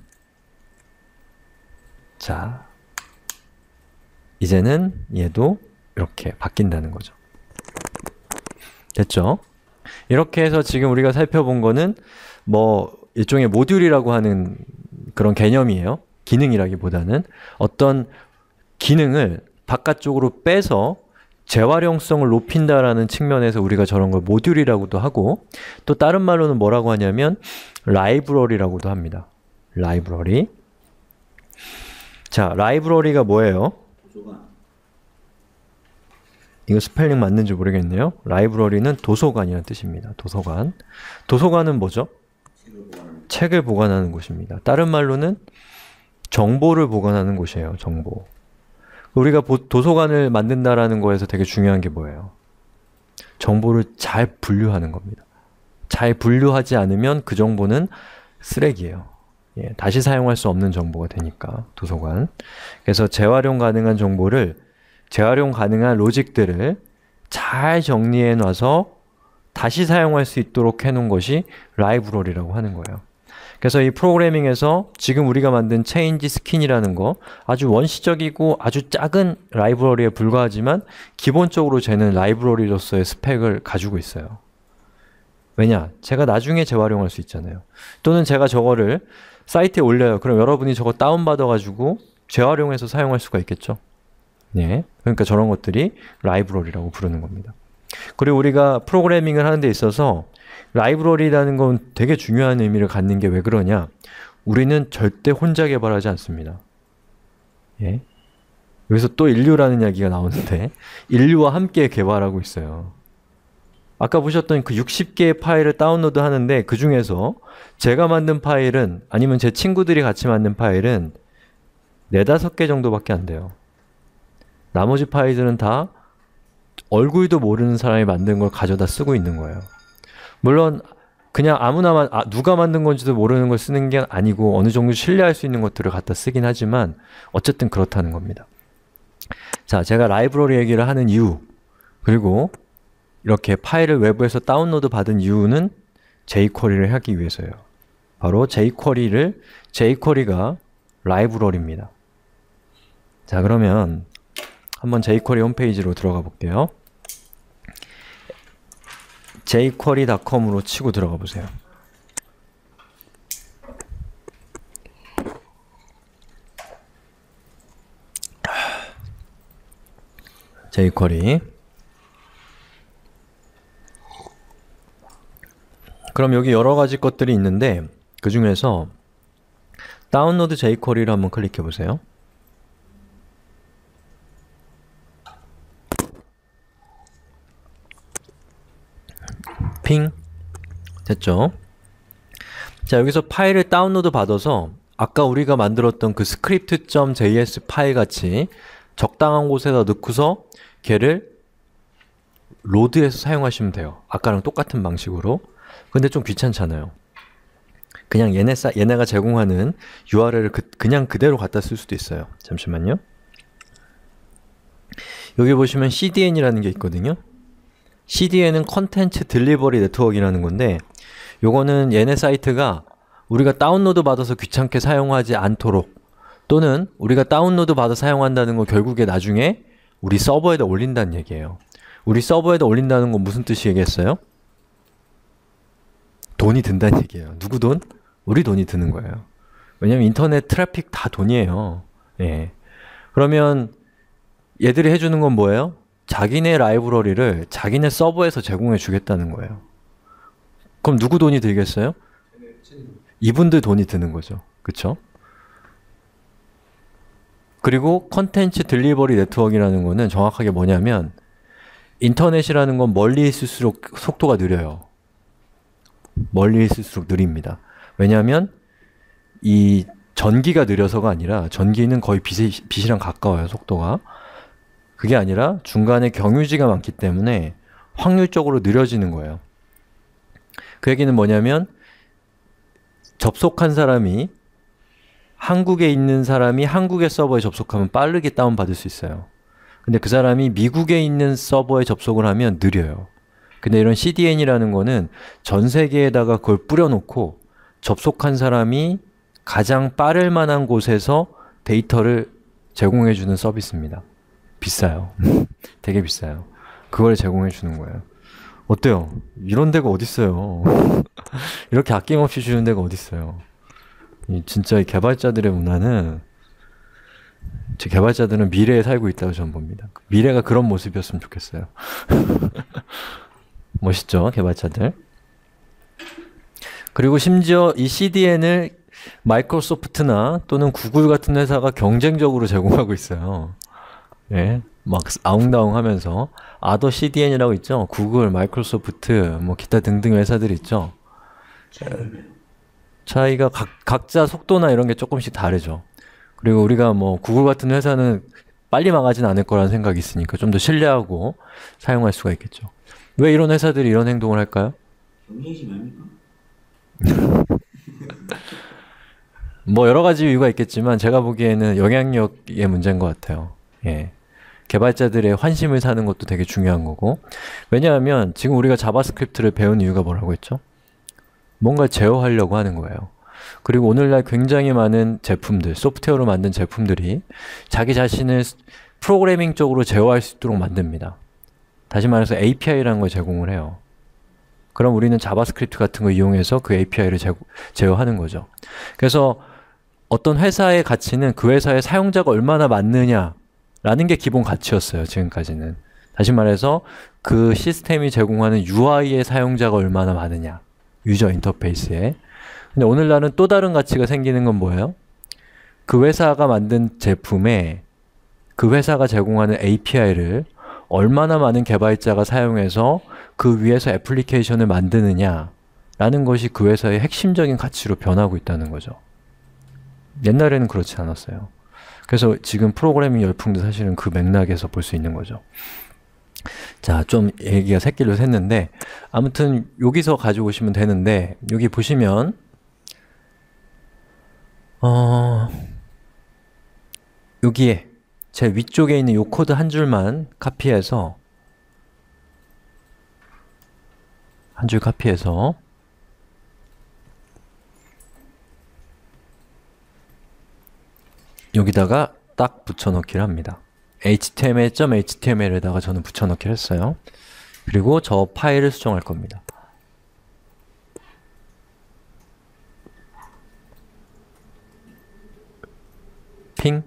자, 이제는 얘도 이렇게 바뀐다는 거죠. 됐죠? 이렇게 해서 지금 우리가 살펴본 거는 뭐 일종의 모듈이라고 하는 그런 개념이에요. 기능이라기보다는 어떤 기능을 바깥쪽으로 빼서 재활용성을 높인다라는 측면에서 우리가 저런 걸 모듈이라고도 하고, 또 다른 말로는 뭐라고 하냐면 라이브러리라고도 합니다. 라이브러리. 자, 라이브러리가 뭐예요? 이거 스펠링 맞는지 모르겠네요. 라이브러리는 도서관이라는 뜻입니다. 도서관. 도서관은 뭐죠? 책을 보관하는 곳입니다. 다른 말로는 정보를 보관하는 곳이에요. 정보. 우리가 도서관을 만든다라는 거에서 되게 중요한 게 뭐예요? 정보를 잘 분류하는 겁니다. 잘 분류하지 않으면 그 정보는 쓰레기예요. 예, 다시 사용할 수 없는 정보가 되니까, 도서관. 그래서 재활용 가능한 정보를, 재활용 가능한 로직들을 잘 정리해 놔서 다시 사용할 수 있도록 해놓은 것이 라이브러리라고 하는 거예요. 그래서 이 프로그래밍에서 지금 우리가 만든 change skin이라는 거, 아주 원시적이고 아주 작은 라이브러리에 불과하지만 기본적으로 쟤는 라이브러리로서의 스펙을 가지고 있어요. 왜냐? 제가 나중에 재활용할 수 있잖아요. 또는 제가 저거를 사이트에 올려요. 그럼 여러분이 저거 다운받아가지고 재활용해서 사용할 수가 있겠죠? 네. 그러니까 저런 것들이 라이브러리라고 부르는 겁니다. 그리고 우리가 프로그래밍을 하는 데 있어서 라이브러리라는 건 되게 중요한 의미를 갖는 게 왜 그러냐? 우리는 절대 혼자 개발하지 않습니다. 예? 여기서 또 인류라는 이야기가 나오는데 인류와 함께 개발하고 있어요. 아까 보셨던 그 육십 개의 파일을 다운로드 하는데 그 중에서 제가 만든 파일은, 아니면 제 친구들이 같이 만든 파일은 네다섯 개 정도밖에 안 돼요. 나머지 파일들은 다 얼굴도 모르는 사람이 만든 걸 가져다 쓰고 있는 거예요. 물론 그냥 아무나, 아, 누가 만든 건지도 모르는 걸 쓰는 게 아니고 어느 정도 신뢰할 수 있는 것들을 갖다 쓰긴 하지만 어쨌든 그렇다는 겁니다. 자, 제가 라이브러리 얘기를 하는 이유, 그리고 이렇게 파일을 외부에서 다운로드 받은 이유는 제이쿼리를 하기 위해서예요. 바로 제이쿼리를, 제이쿼리가 라이브러리입니다. 자, 그러면 한번 제이쿼리 홈페이지로 들어가 볼게요. 제이쿼리 닷컴으로 치고 들어가 보세요. 제이쿼리. 그럼 여기 여러 가지 것들이 있는데 그 중에서 다운로드 제이쿼리를 한번 클릭해 보세요. 핑 됐죠? 자, 여기서 파일을 다운로드 받아서 아까 우리가 만들었던 그 script.js 파일 같이 적당한 곳에다 넣고서 걔를 로드해서 사용하시면 돼요. 아까랑 똑같은 방식으로. 근데 좀 귀찮잖아요. 그냥 얘네 사, 얘네가 제공하는 유알엘을 그, 그냥 그대로 갖다 쓸 수도 있어요. 잠시만요. 여기 보시면 씨디엔이라는 게 있거든요. 씨디엔은 컨텐츠 딜리버리 네트워크라는 건데, 요거는 얘네 사이트가 우리가 다운로드 받아서 귀찮게 사용하지 않도록, 또는 우리가 다운로드 받아 사용한다는 거 결국에 나중에 우리 서버에다 올린다는 얘기예요. 우리 서버에다 올린다는 건 무슨 뜻이겠어요? 돈이 든다는 얘기예요. 누구 돈? 우리 돈이 드는 거예요. 왜냐면 인터넷 트래픽 다 돈이에요. 예. 그러면 얘들이 해주는 건 뭐예요? 자기네 라이브러리를 자기네 서버에서 제공해 주겠다는 거예요. 그럼 누구 돈이 들겠어요? 이분들 돈이 드는 거죠. 그쵸? 그리고 컨텐츠 딜리버리 네트워크라는 거는 정확하게 뭐냐면, 인터넷이라는 건 멀리 있을수록 속도가 느려요. 멀리 있을수록 느립니다. 왜냐하면 이 전기가 느려서가 아니라, 전기는 거의 빛이, 빛이랑 가까워요, 속도가. 그게 아니라 중간에 경유지가 많기 때문에 확률적으로 느려지는 거예요. 그 얘기는 뭐냐면, 접속한 사람이, 한국에 있는 사람이 한국의 서버에 접속하면 빠르게 다운받을 수 있어요. 근데 그 사람이 미국에 있는 서버에 접속을 하면 느려요. 근데 이런 씨디엔이라는 거는 전 세계에다가 그걸 뿌려놓고 접속한 사람이 가장 빠를 만한 곳에서 데이터를 제공해주는 서비스입니다. 비싸요. 되게 비싸요. 그걸 제공해주는 거예요. 어때요? 이런 데가 어딨어요. 이렇게 아낌없이 주는 데가 어딨어요. 이 진짜 이 개발자들의 문화는, 제 개발자들은 미래에 살고 있다고 저는 봅니다. 미래가 그런 모습이었으면 좋겠어요. 멋있죠, 개발자들. 그리고 심지어 이 씨디엔을 마이크로소프트나 또는 구글 같은 회사가 경쟁적으로 제공하고 있어요. 예, 막 아웅다웅 하면서 아더 씨디엔이라고 있죠. 구글, 마이크로소프트, 뭐 기타 등등 회사들이 있죠. 차이가 각, 각자 속도나 이런 게 조금씩 다르죠. 그리고 우리가 뭐 구글 같은 회사는 빨리 망하진 않을 거라는 생각이 있으니까 좀 더 신뢰하고 사용할 수가 있겠죠. 왜 이런 회사들이 이런 행동을 할까요? 경쟁심 아닙니까? 뭐 여러 가지 이유가 있겠지만 제가 보기에는 영향력의 문제인 것 같아요. 예. 개발자들의 환심을 사는 것도 되게 중요한 거고. 왜냐하면 지금 우리가 자바스크립트를 배운 이유가 뭐라고 했죠? 뭔가 제어하려고 하는 거예요. 그리고 오늘날 굉장히 많은 제품들, 소프트웨어로 만든 제품들이 자기 자신을 프로그래밍 쪽으로 제어할 수 있도록 만듭니다. 다시 말해서 에이피아이라는 걸 제공을 해요. 그럼 우리는 자바스크립트 같은 거 이용해서 그 에이피아이를 제, 제어하는 거죠. 그래서 어떤 회사의 가치는 그 회사의 사용자가 얼마나 많느냐 라는 게 기본 가치였어요, 지금까지는. 다시 말해서 그 시스템이 제공하는 유아이의 사용자가 얼마나 많으냐, 유저 인터페이스에. 근데 오늘날은 또 다른 가치가 생기는 건 뭐예요? 그 회사가 만든 제품에 그 회사가 제공하는 에이피아이를 얼마나 많은 개발자가 사용해서 그 위에서 애플리케이션을 만드느냐 라는 것이 그 회사의 핵심적인 가치로 변하고 있다는 거죠. 옛날에는 그렇지 않았어요. 그래서 지금 프로그래밍 열풍도 사실은 그 맥락에서 볼 수 있는 거죠. 자, 좀 얘기가 새길로 샜는데 아무튼 여기서 가지고 오시면 되는데 여기 보시면 어... 여기에 제 위쪽에 있는 이 코드 한 줄만 카피해서 한 줄 카피해서 여기다가 딱 붙여넣기를 합니다. 에이치티엠엘.html에다가 저는 붙여넣기를 했어요. 그리고 저 파일을 수정할 겁니다. 핑.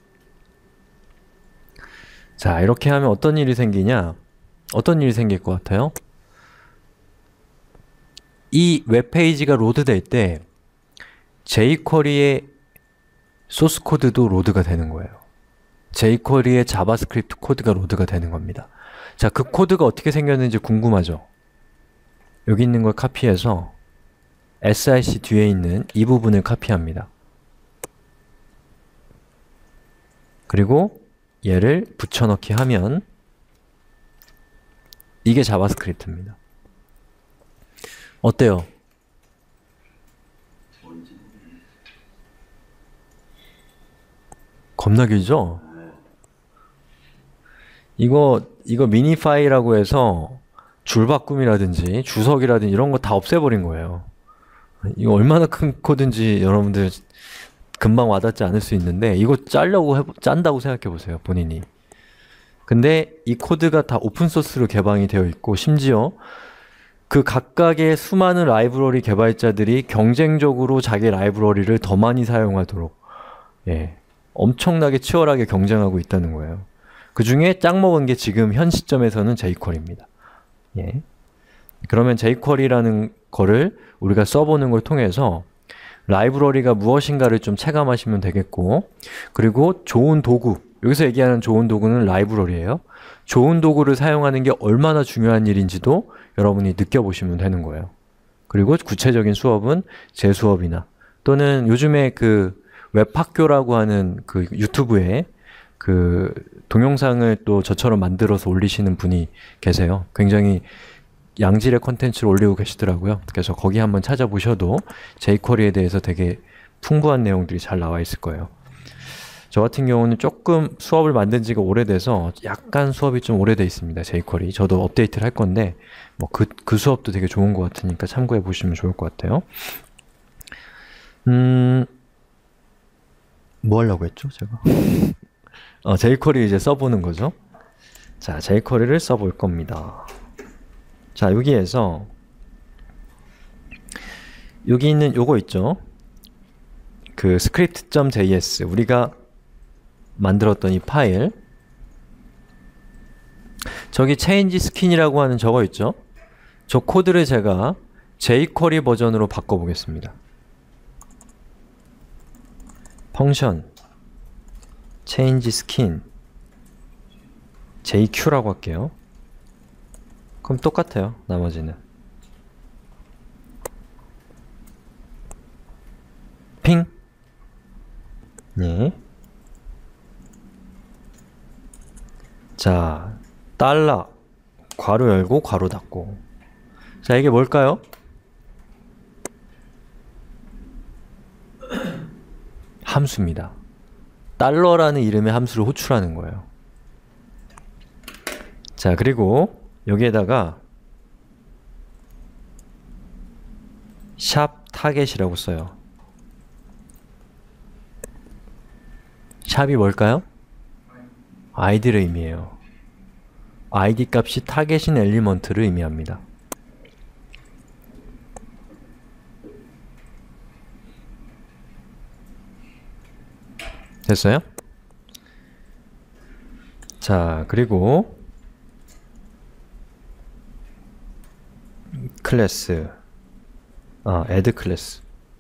자, 이렇게 하면 어떤 일이 생기냐? 어떤 일이 생길 것 같아요? 이 웹페이지가 로드될 때 제이쿼리의 소스 코드도 로드가 되는 거예요. 제이쿼리의 자바스크립트 코드가 로드가 되는 겁니다. 자, 그 코드가 어떻게 생겼는지 궁금하죠? 여기 있는 걸 카피해서 에스알씨 뒤에 있는 이 부분을 카피합니다. 그리고 얘를 붙여넣기 하면 이게 자바스크립트입니다. 어때요? 겁나 길죠? 이거 이거 미니 파일이라고 해서 줄바꿈이라든지 주석이라든지 이런 거 다 없애버린 거예요. 이거 얼마나 큰 코드인지 여러분들 금방 와닿지 않을 수 있는데 이거 짜려고 해, 짠다고 생각해 보세요, 본인이. 근데 이 코드가 다 오픈소스로 개방이 되어 있고 심지어 그 각각의 수많은 라이브러리 개발자들이 경쟁적으로 자기 라이브러리를 더 많이 사용하도록 예, 엄청나게 치열하게 경쟁하고 있다는 거예요. 그 중에 짝 먹은 게 지금 현 시점에서는 제이쿼리입니다. 예. 그러면 제이쿼리라는 거를 우리가 써보는 걸 통해서 라이브러리가 무엇인가를 좀 체감하시면 되겠고, 그리고 좋은 도구, 여기서 얘기하는 좋은 도구는 라이브러리예요. 좋은 도구를 사용하는 게 얼마나 중요한 일인지도 여러분이 느껴보시면 되는 거예요. 그리고 구체적인 수업은 제 수업이나 또는 요즘에 그 웹학교라고 하는 그 유튜브에 그 동영상을 또 저처럼 만들어서 올리시는 분이 계세요. 굉장히 양질의 콘텐츠를 올리고 계시더라고요. 그래서 거기 한번 찾아보셔도 제이쿼리에 대해서 되게 풍부한 내용들이 잘 나와 있을 거예요. 저 같은 경우는 조금 수업을 만든 지가 오래돼서 약간 수업이 좀 오래돼 있습니다. 제이쿼리. 저도 업데이트를 할 건데 뭐 그, 그 수업도 되게 좋은 것 같으니까 참고해 보시면 좋을 것 같아요. 음... 뭐 하려고 했죠, 제가? 어, 제이쿼리 이제 써보는 거죠. 자, 제이쿼리를 써볼 겁니다. 자, 여기에서 여기 있는 요거 있죠? 그 script.js 우리가 만들었던 이 파일, 저기 change skin이라고 하는 저거 있죠? 저 코드를 제가 jQuery 버전으로 바꿔보겠습니다. 펑션 change skin 제이큐라고 할게요. 그럼 똑같아요, 나머지는. 핑. 네. 자, 달러 괄호 열고 괄호 닫고. 자, 이게 뭘까요? 함수입니다. 달러라는 이름의 함수를 호출하는 거예요. 자, 그리고 여기에다가 샵 타겟이라고 써요. 샵이 뭘까요? 아이디를 의미해요. 아이디 값이 타겟인 엘리먼트를 의미합니다. 됐어요? 자, 그리고 클래스, 아, add 클래스.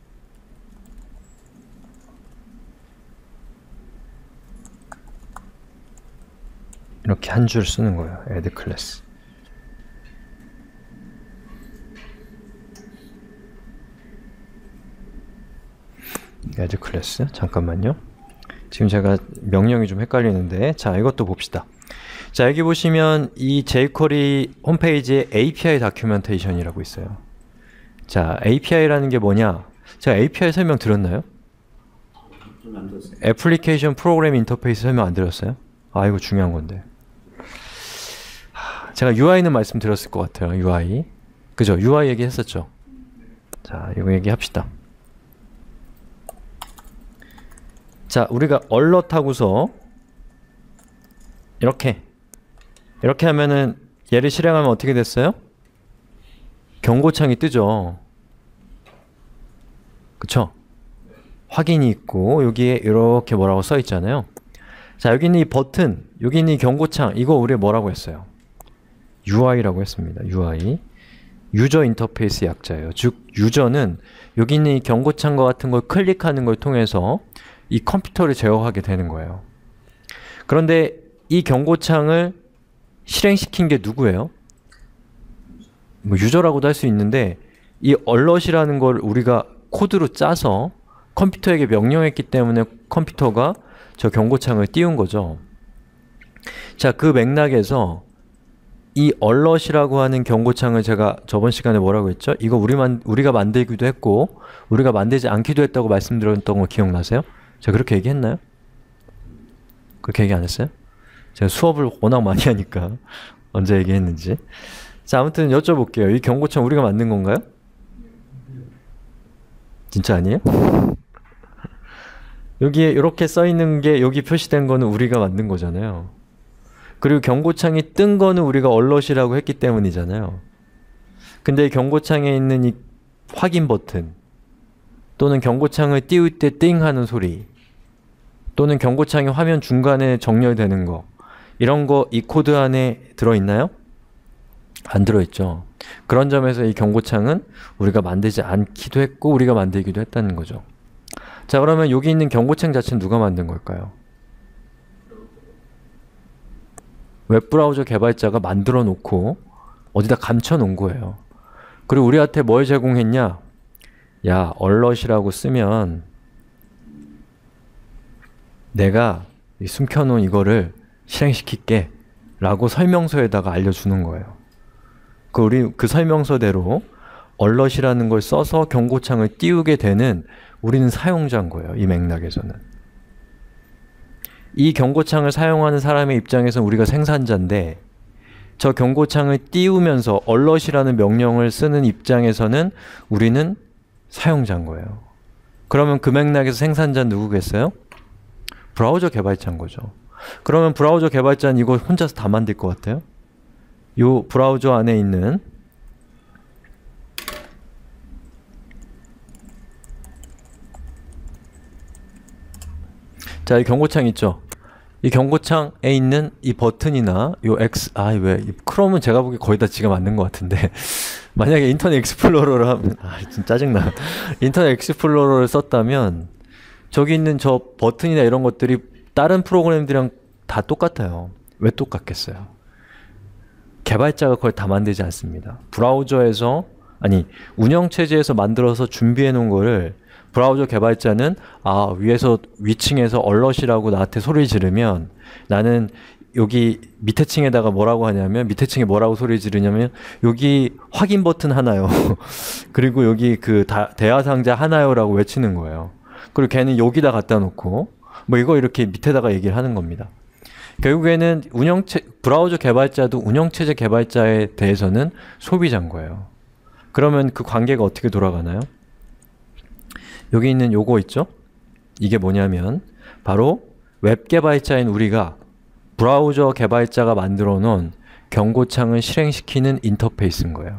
이렇게 한 줄 쓰는 거예요. add 클래스. add 클래스. 잠깐만요. 지금 제가 명령이 좀 헷갈리는데, 자, 이것도 봅시다. 자, 여기 보시면 이 jQuery 홈페이지에 에이피아이 다큐멘테이션이라고 있어요. 자, 에이피아이라는 게 뭐냐? 제가 에이피아이 설명 드렸나요? 애플리케이션 프로그램 인터페이스 설명 안 드렸어요? 아, 이거 중요한 건데. 제가 유아이는 말씀드렸을 것 같아요. 유아이. 그죠? 유아이 얘기했었죠? 자, 이거 얘기합시다. 자, 우리가 alert 하고서 이렇게 이렇게 하면은 얘를 실행하면 어떻게 됐어요? 경고창이 뜨죠. 그쵸? 확인이 있고 여기에 이렇게 뭐라고 써 있잖아요. 자, 여기 있는 이 버튼, 여기 있는 이 경고창, 이거 우리 뭐라고 했어요? 유아이라고 했습니다. 유아이. 유저 인터페이스 약자예요. 즉, 유저는 여기 있는 이 경고창과 같은 걸 클릭하는 걸 통해서 이 컴퓨터를 제어하게 되는 거예요. 그런데 이 경고창을 실행시킨 게 누구예요? 뭐 유저라고도 할 수 있는데 이 alert이라는 걸 우리가 코드로 짜서 컴퓨터에게 명령했기 때문에 컴퓨터가 저 경고창을 띄운 거죠. 자, 그 맥락에서 이 alert이라고 하는 경고창을 제가 저번 시간에 뭐라고 했죠? 이거 우리만, 우리가 만들기도 했고 우리가 만들지 않기도 했다고 말씀드렸던 거 기억나세요? 제가 그렇게 얘기했나요? 그렇게 얘기 안 했어요? 제가 수업을 워낙 많이 하니까 언제 얘기했는지. 자, 아무튼 여쭤볼게요. 이 경고창 우리가 만든 건가요? 진짜 아니에요? 여기에 이렇게 써 있는 게 여기 표시된 거는 우리가 만든 거잖아요. 그리고 경고창이 뜬 거는 우리가 alert이라고 했기 때문이잖아요. 근데 이 경고창에 있는 이 확인 버튼 또는 경고창을 띄울 때 띵 하는 소리 또는 경고창이 화면 중간에 정렬되는 거 이런 거 이 코드 안에 들어있나요? 안 들어있죠. 그런 점에서 이 경고창은 우리가 만들지 않기도 했고 우리가 만들기도 했다는 거죠. 자, 그러면 여기 있는 경고창 자체는 누가 만든 걸까요? 웹브라우저 개발자가 만들어 놓고 어디다 감춰 놓은 거예요. 그리고 우리한테 뭘 제공했냐? 야, alert이라고 쓰면 내가 이 숨겨놓은 이거를 실행시킬게 라고 설명서에다가 알려주는 거예요. 그 우리 그 설명서대로 alert이라는 걸 써서 경고창을 띄우게 되는 우리는 사용자인 거예요. 이 맥락에서는. 이 경고창을 사용하는 사람의 입장에서는 우리가 생산자인데 저 경고창을 띄우면서 alert이라는 명령을 쓰는 입장에서는 우리는 사용자인 거예요. 그러면 그 맥락에서 생산자는 누구겠어요? 브라우저 개발자인 거죠. 그러면 브라우저 개발자는 이거 혼자서 다 만들 것 같아요? 이 브라우저 안에 있는 자, 이 경고창 있죠? 이 경고창에 있는 이 버튼이나 요 X, 아, 왜, 이 크롬은 제가 보기에 거의 다 지가 맞는 것 같은데. 만약에 인터넷 익스플로러를 하면, 아, 진짜 짜증나. 인터넷 익스플로러를 썼다면, 저기 있는 저 버튼이나 이런 것들이 다른 프로그램들이랑 다 똑같아요. 왜 똑같겠어요? 개발자가 그걸 다 만들지 않습니다. 브라우저에서, 아니, 운영체제에서 만들어서 준비해 놓은 거를 브라우저 개발자는 아, 위에서 위층에서 얼럿이라고 나한테 소리 지르면 나는 여기 밑에 층에다가 뭐라고 하냐면 밑에 층에 뭐라고 소리 지르냐면 여기 확인 버튼 하나요. 그리고 여기 그 다, 대화 상자 하나요라고 외치는 거예요. 그리고 걔는 여기다 갖다 놓고 뭐 이거 이렇게 밑에다가 얘기를 하는 겁니다. 결국에는 운영체 브라우저 개발자도 운영체제 개발자에 대해서는 소비자인 거예요. 그러면 그 관계가 어떻게 돌아가나요? 여기 있는 요거 있죠? 이게 뭐냐면 바로 웹 개발자인 우리가 브라우저 개발자가 만들어 놓은 경고창을 실행시키는 인터페이스인 거예요.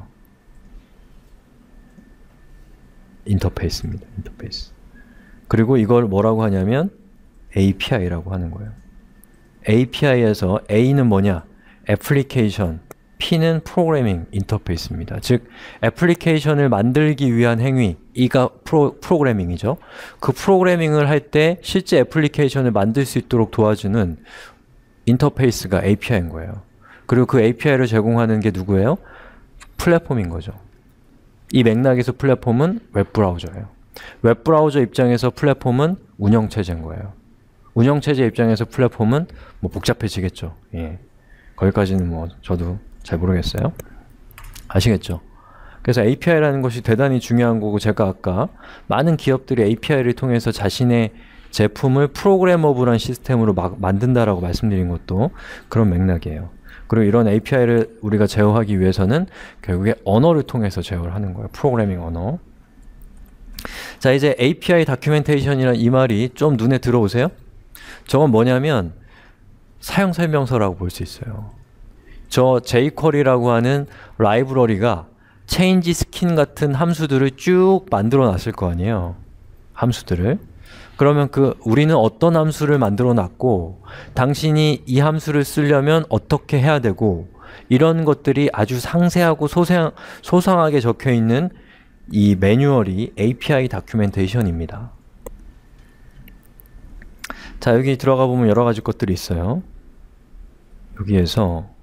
인터페이스입니다. 인터페이스. 그리고 이걸 뭐라고 하냐면 에이피아이라고 하는 거예요. 에이피아이에서 A는 뭐냐? 애플리케이션, P는 프로그래밍 인터페이스입니다. 즉, 애플리케이션을 만들기 위한 행위, E가 프로, 프로그래밍이죠. 그 프로그래밍을 할 때 실제 애플리케이션을 만들 수 있도록 도와주는 인터페이스가 에이피아이인 거예요. 그리고 그 에이피아이를 제공하는 게 누구예요? 플랫폼인 거죠. 이 맥락에서 플랫폼은 웹브라우저예요. 웹브라우저 입장에서 플랫폼은 운영체제인 거예요. 운영체제 입장에서 플랫폼은 뭐 복잡해지겠죠. 예. 거기까지는 뭐 저도 잘 모르겠어요. 아시겠죠? 그래서 에이피아이라는 것이 대단히 중요한 거고 제가 아까 많은 기업들이 에이피아이를 통해서 자신의 제품을 프로그래머블한 시스템으로 막 만든다라고 말씀드린 것도 그런 맥락이에요. 그리고 이런 에이피아이를 우리가 제어하기 위해서는 결국에 언어를 통해서 제어를 하는 거예요. 프로그래밍 언어. 자, 이제 에이피아이 다큐멘테이션이라는 이 말이 좀 눈에 들어오세요? 저건 뭐냐면 사용설명서라고 볼 수 있어요. 저 제이쿼리라고 하는 라이브러리가 change skin 같은 함수들을 쭉 만들어 놨을 거 아니에요. 함수들을. 그러면 그 우리는 어떤 함수를 만들어 놨고 당신이 이 함수를 쓰려면 어떻게 해야 되고 이런 것들이 아주 상세하고 소상, 소상하게 적혀 있는 이 매뉴얼이 에이피아이 다큐멘테이션입니다. 자, 여기 들어가 보면 여러 가지 것들이 있어요. 여기에서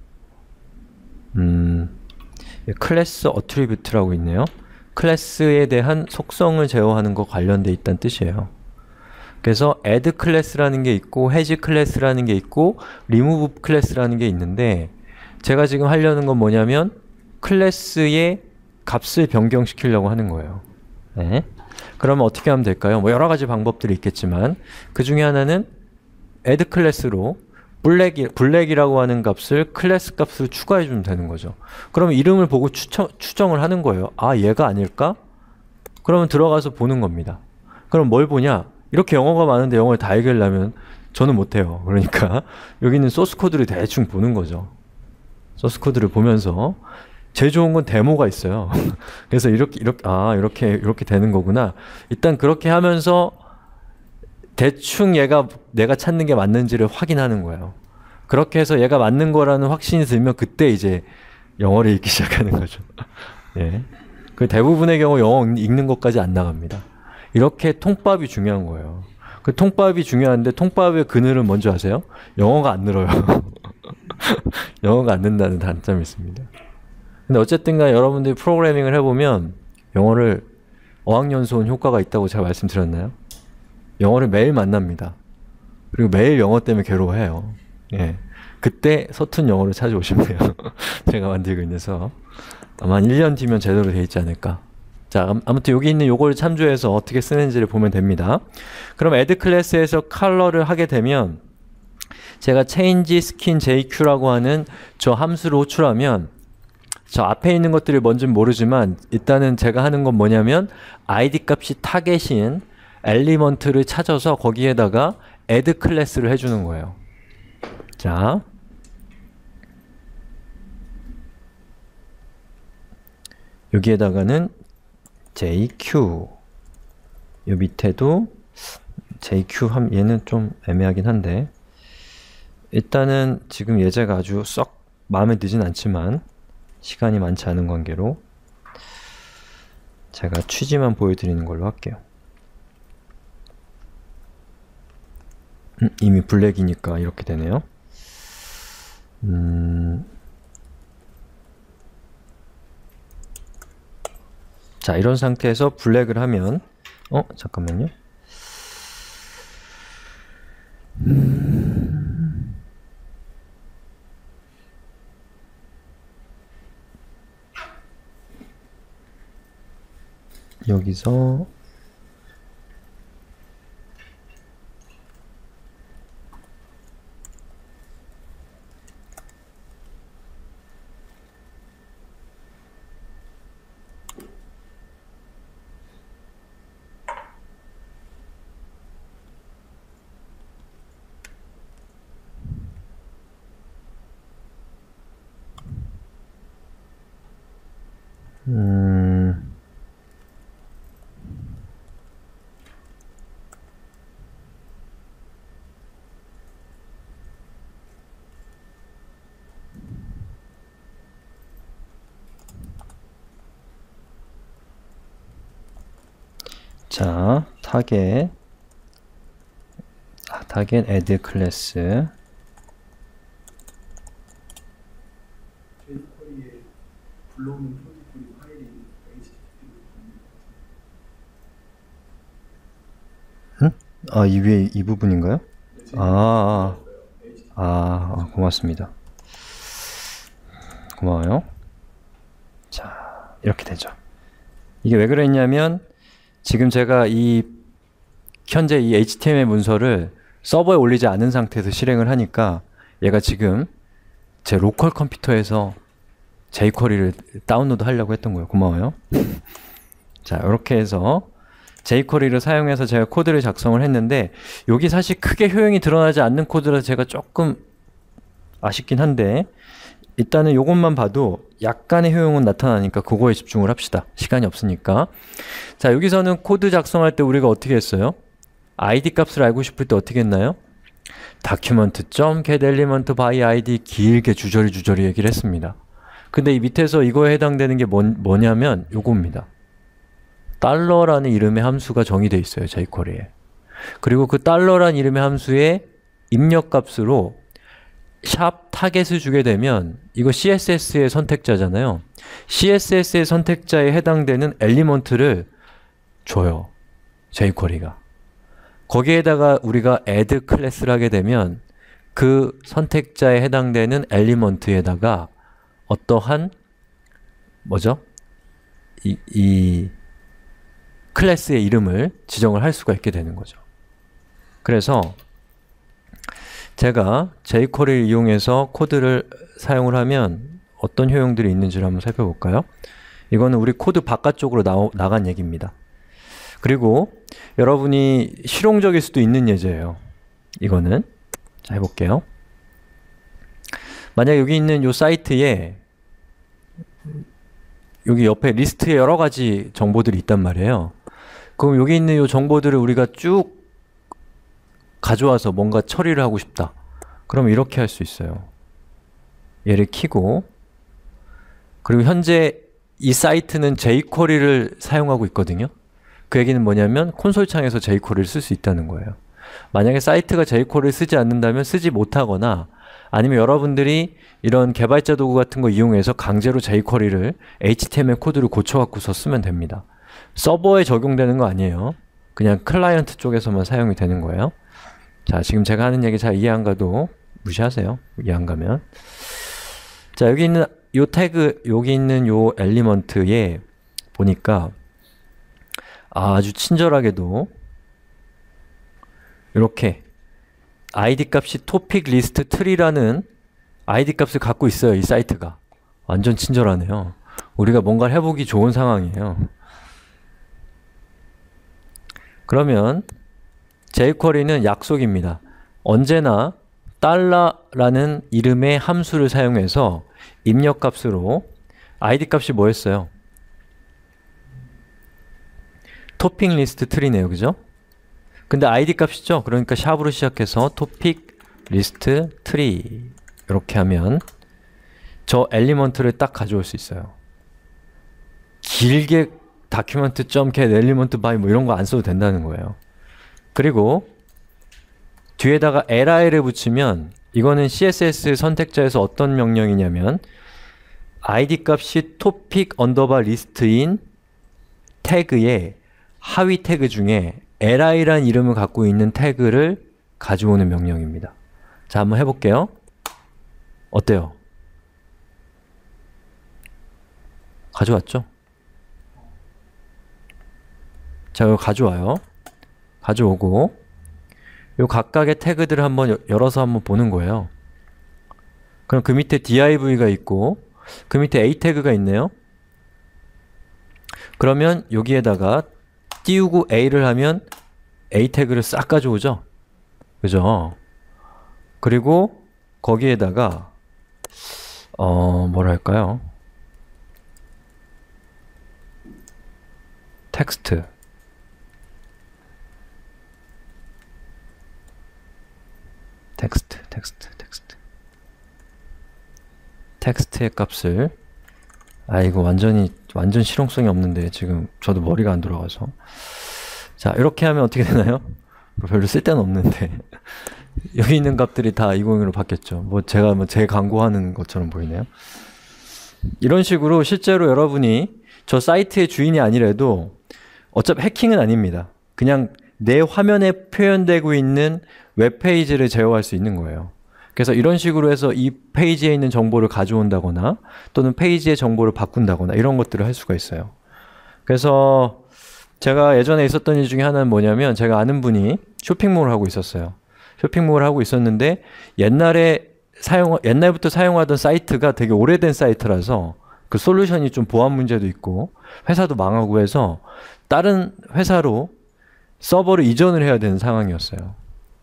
음, 클래스 어트리뷰트라고 있네요. 클래스에 대한 속성을 제어하는 거 관련돼 있다는 뜻이에요. 그래서 add 클래스라는 게 있고 has 클래스라는 게 있고 remove 클래스라는 게 있는데 제가 지금 하려는 건 뭐냐면 클래스의 값을 변경시키려고 하는 거예요. 네. 그러면 어떻게 하면 될까요? 뭐 여러 가지 방법들이 있겠지만 그 중에 하나는 add 클래스로 블랙이, 블랙이라고 하는 값을 클래스 값으로 추가해 주면 되는 거죠. 그러면 이름을 보고 추정, 추정을 하는 거예요. 아, 얘가 아닐까? 그러면 들어가서 보는 겁니다. 그럼 뭘 보냐? 이렇게 영어가 많은데 영어를 다 읽으려면 저는 못해요. 그러니까 여기 있는 소스 코드를 대충 보는 거죠. 소스 코드를 보면서 제일 좋은 건 데모가 있어요. 그래서 이렇게 이렇게 아 이렇게 이렇게 되는 거구나. 일단 그렇게 하면서 대충 얘가 내가 찾는 게 맞는지를 확인하는 거예요. 그렇게 해서 얘가 맞는 거라는 확신이 들면 그때 이제 영어를 읽기 시작하는 거죠. 예. 그 대부분의 경우 영어 읽는 것까지 안 나갑니다. 이렇게 통밥이 중요한 거예요. 그 통밥이 중요한데 통밥의 그늘은 뭔지 아세요? 영어가 안 늘어요. 영어가 안 는다는 단점이 있습니다. 근데 어쨌든 간에 여러분들이 프로그래밍을 해보면 영어를 어학연수원 효과가 있다고 제가 말씀드렸나요? 영어를 매일 만납니다. 그리고 매일 영어 때문에 괴로워해요. 예. 그때 서툰 영어를 찾아오시면 돼요. 제가 만들고 있는서 아마 한 일 년 뒤면 제대로 돼 있지 않을까. 자, 아무튼 여기 있는 요거를 참조해서 어떻게 쓰는지를 보면 됩니다. 그럼 add 클래스에서 컬러를 하게 되면 제가 change skin 제이큐라고 하는 저 함수를 호출하면 저 앞에 있는 것들이 뭔지는 모르지만 일단은 제가 하는 건 뭐냐면 아이디 값이 타겟인 엘리먼트를 찾아서 거기에다가 add 클래스를 해주는 거예요. 자, 여기에다가는 제이큐 요 밑에도 제이큐 함 얘는 좀 애매하긴 한데 일단은 지금 예제가 아주 썩 마음에 들진 않지만 시간이 많지 않은 관계로 제가 취지만 보여드리는 걸로 할게요. 음, 이미 블랙이니까 이렇게 되네요. 음... 자, 이런 상태에서 블랙을 하면 어? 잠깐만요. 음... 여기서 음... 자, 타겟 아, 타겟 add 클래스 제이쿼리에 불러오는 프로젝트 파일이 에이치티티피로 응? 아, 이 위에 이 부분인가요? 아, 아, 아, 아, 고맙습니다. 고마워요. 자, 이렇게 되죠. 이게 왜 그랬냐면 지금 제가 이 현재 이 에이치티엠엘 문서를 서버에 올리지 않은 상태에서 실행을 하니까 얘가 지금 제 로컬 컴퓨터에서 제이쿼리를 다운로드 하려고 했던 거예요. 고마워요. 자, 이렇게 해서 제이쿼리를 사용해서 제가 코드를 작성을 했는데 여기 사실 크게 효용이 드러나지 않는 코드라서 제가 조금 아쉽긴 한데 일단은 이것만 봐도 약간의 효용은 나타나니까 그거에 집중을 합시다. 시간이 없으니까. 자, 여기서는 코드 작성할 때 우리가 어떻게 했어요? 아이디 값을 알고 싶을 때 어떻게 했나요? document.getElementById 길게 주저리 주저리 얘기를 했습니다. 근데 이 밑에서 이거에 해당되는 게 뭐, 뭐냐면 요겁니다. 달러라는 이름의 함수가 정의되어 있어요. 제이쿼리에. 그리고 그 달러라는 이름의 함수의 입력값으로 샵 타겟을 주게 되면 이거 씨에스에스의 선택자잖아요. 씨에스에스의 선택자에 해당되는 엘리먼트를 줘요. 제이쿼리가. 거기에다가 우리가 add 클래스를 하게 되면 그 선택자에 해당되는 엘리먼트에다가 어떠한 뭐죠? 이, 이 클래스의 이름을 지정을 할 수가 있게 되는 거죠. 그래서 제가 제이쿼리를 이용해서 코드를 사용을 하면 어떤 효용들이 있는지를 한번 살펴볼까요? 이거는 우리 코드 바깥쪽으로 나, 나간 얘기입니다. 그리고 여러분이 실용적일 수도 있는 예제예요. 이거는. 자, 해볼게요. 만약 여기 있는 이 사이트에 여기 옆에 리스트에 여러 가지 정보들이 있단 말이에요. 그럼 여기 있는 이 정보들을 우리가 쭉 가져와서 뭔가 처리를 하고 싶다. 그럼 이렇게 할 수 있어요. 얘를 키고 그리고 현재 이 사이트는 제이쿼리를 사용하고 있거든요. 그 얘기는 뭐냐면 콘솔 창에서 제이쿼리를 쓸 수 있다는 거예요. 만약에 사이트가 제이쿼리를 쓰지 않는다면 쓰지 못하거나 아니면 여러분들이 이런 개발자 도구 같은 거 이용해서 강제로 제이쿼리를 에이치티엠엘 코드를 고쳐갖고서 쓰면 됩니다. 서버에 적용되는 거 아니에요. 그냥 클라이언트 쪽에서만 사용이 되는 거예요. 자, 지금 제가 하는 얘기 잘 이해 안 가도 무시하세요. 이해 안 가면. 자, 여기 있는 요 태그, 여기 있는 요 엘리먼트에 보니까 아주 친절하게도 이렇게 아이디 값이 topic list tree라는 아이디 값을 갖고 있어요. 이 사이트가. 완전 친절하네요. 우리가 뭔가를 해보기 좋은 상황이에요. 그러면 제이쿼리는 약속입니다. 언제나 달러라는 이름의 함수를 사용해서 입력값으로 아이디 값이 뭐였어요? 토핑 리스트 트리네요. 그죠? 근데 아이디 값이죠. 그러니까 샵으로 시작해서 토픽 리스트 트리 이렇게 하면 저 엘리먼트를 딱 가져올 수 있어요. 길게 document.get element by 뭐 이런 거 안 써도 된다는 거예요. 그리고 뒤에다가 li를 붙이면 이거는 씨에스에스 선택자에서 어떤 명령이냐면 아이디 값이 topic underbar list인 태그의 하위 태그 중에 li란 이름을 갖고 있는 태그를 가져오는 명령입니다. 자, 한번 해볼게요. 어때요? 가져왔죠? 자, 이거 가져와요. 가져오고 요 각각의 태그들을 한번 열어서 한번 보는 거예요. 그럼 그 밑에 div가 있고 그 밑에 a 태그가 있네요. 그러면 여기에다가 띄우고 a를 하면 a 태그를 싹 가져오죠. 그죠? 그리고 거기에다가 어 뭐랄까요? 텍스트 텍스트, 텍스트, 텍스트 텍스트의 값을 아 이거 완전히 완전 실용성이 없는데 지금 저도 머리가 안 돌아가서 자 이렇게 하면 어떻게 되나요? 뭐 별로 쓸데는 없는데 여기 있는 값들이 다 이공으로 바뀌었죠. 뭐 제가 뭐 제 광고하는 것처럼 보이네요. 이런 식으로 실제로 여러분이 저 사이트의 주인이 아니래도 어차피 해킹은 아닙니다. 그냥 내 화면에 표현되고 있는 웹페이지를 제어할 수 있는 거예요. 그래서 이런 식으로 해서 이 페이지에 있는 정보를 가져온다거나 또는 페이지의 정보를 바꾼다거나 이런 것들을 할 수가 있어요. 그래서 제가 예전에 있었던 일 중에 하나는 뭐냐면 제가 아는 분이 쇼핑몰을 하고 있었어요. 쇼핑몰을 하고 있었는데 옛날에 사용, 옛날부터 사용하던 사이트가 되게 오래된 사이트라서 그 솔루션이 좀 보안 문제도 있고 회사도 망하고 해서 다른 회사로 서버를 이전을 해야 되는 상황이었어요.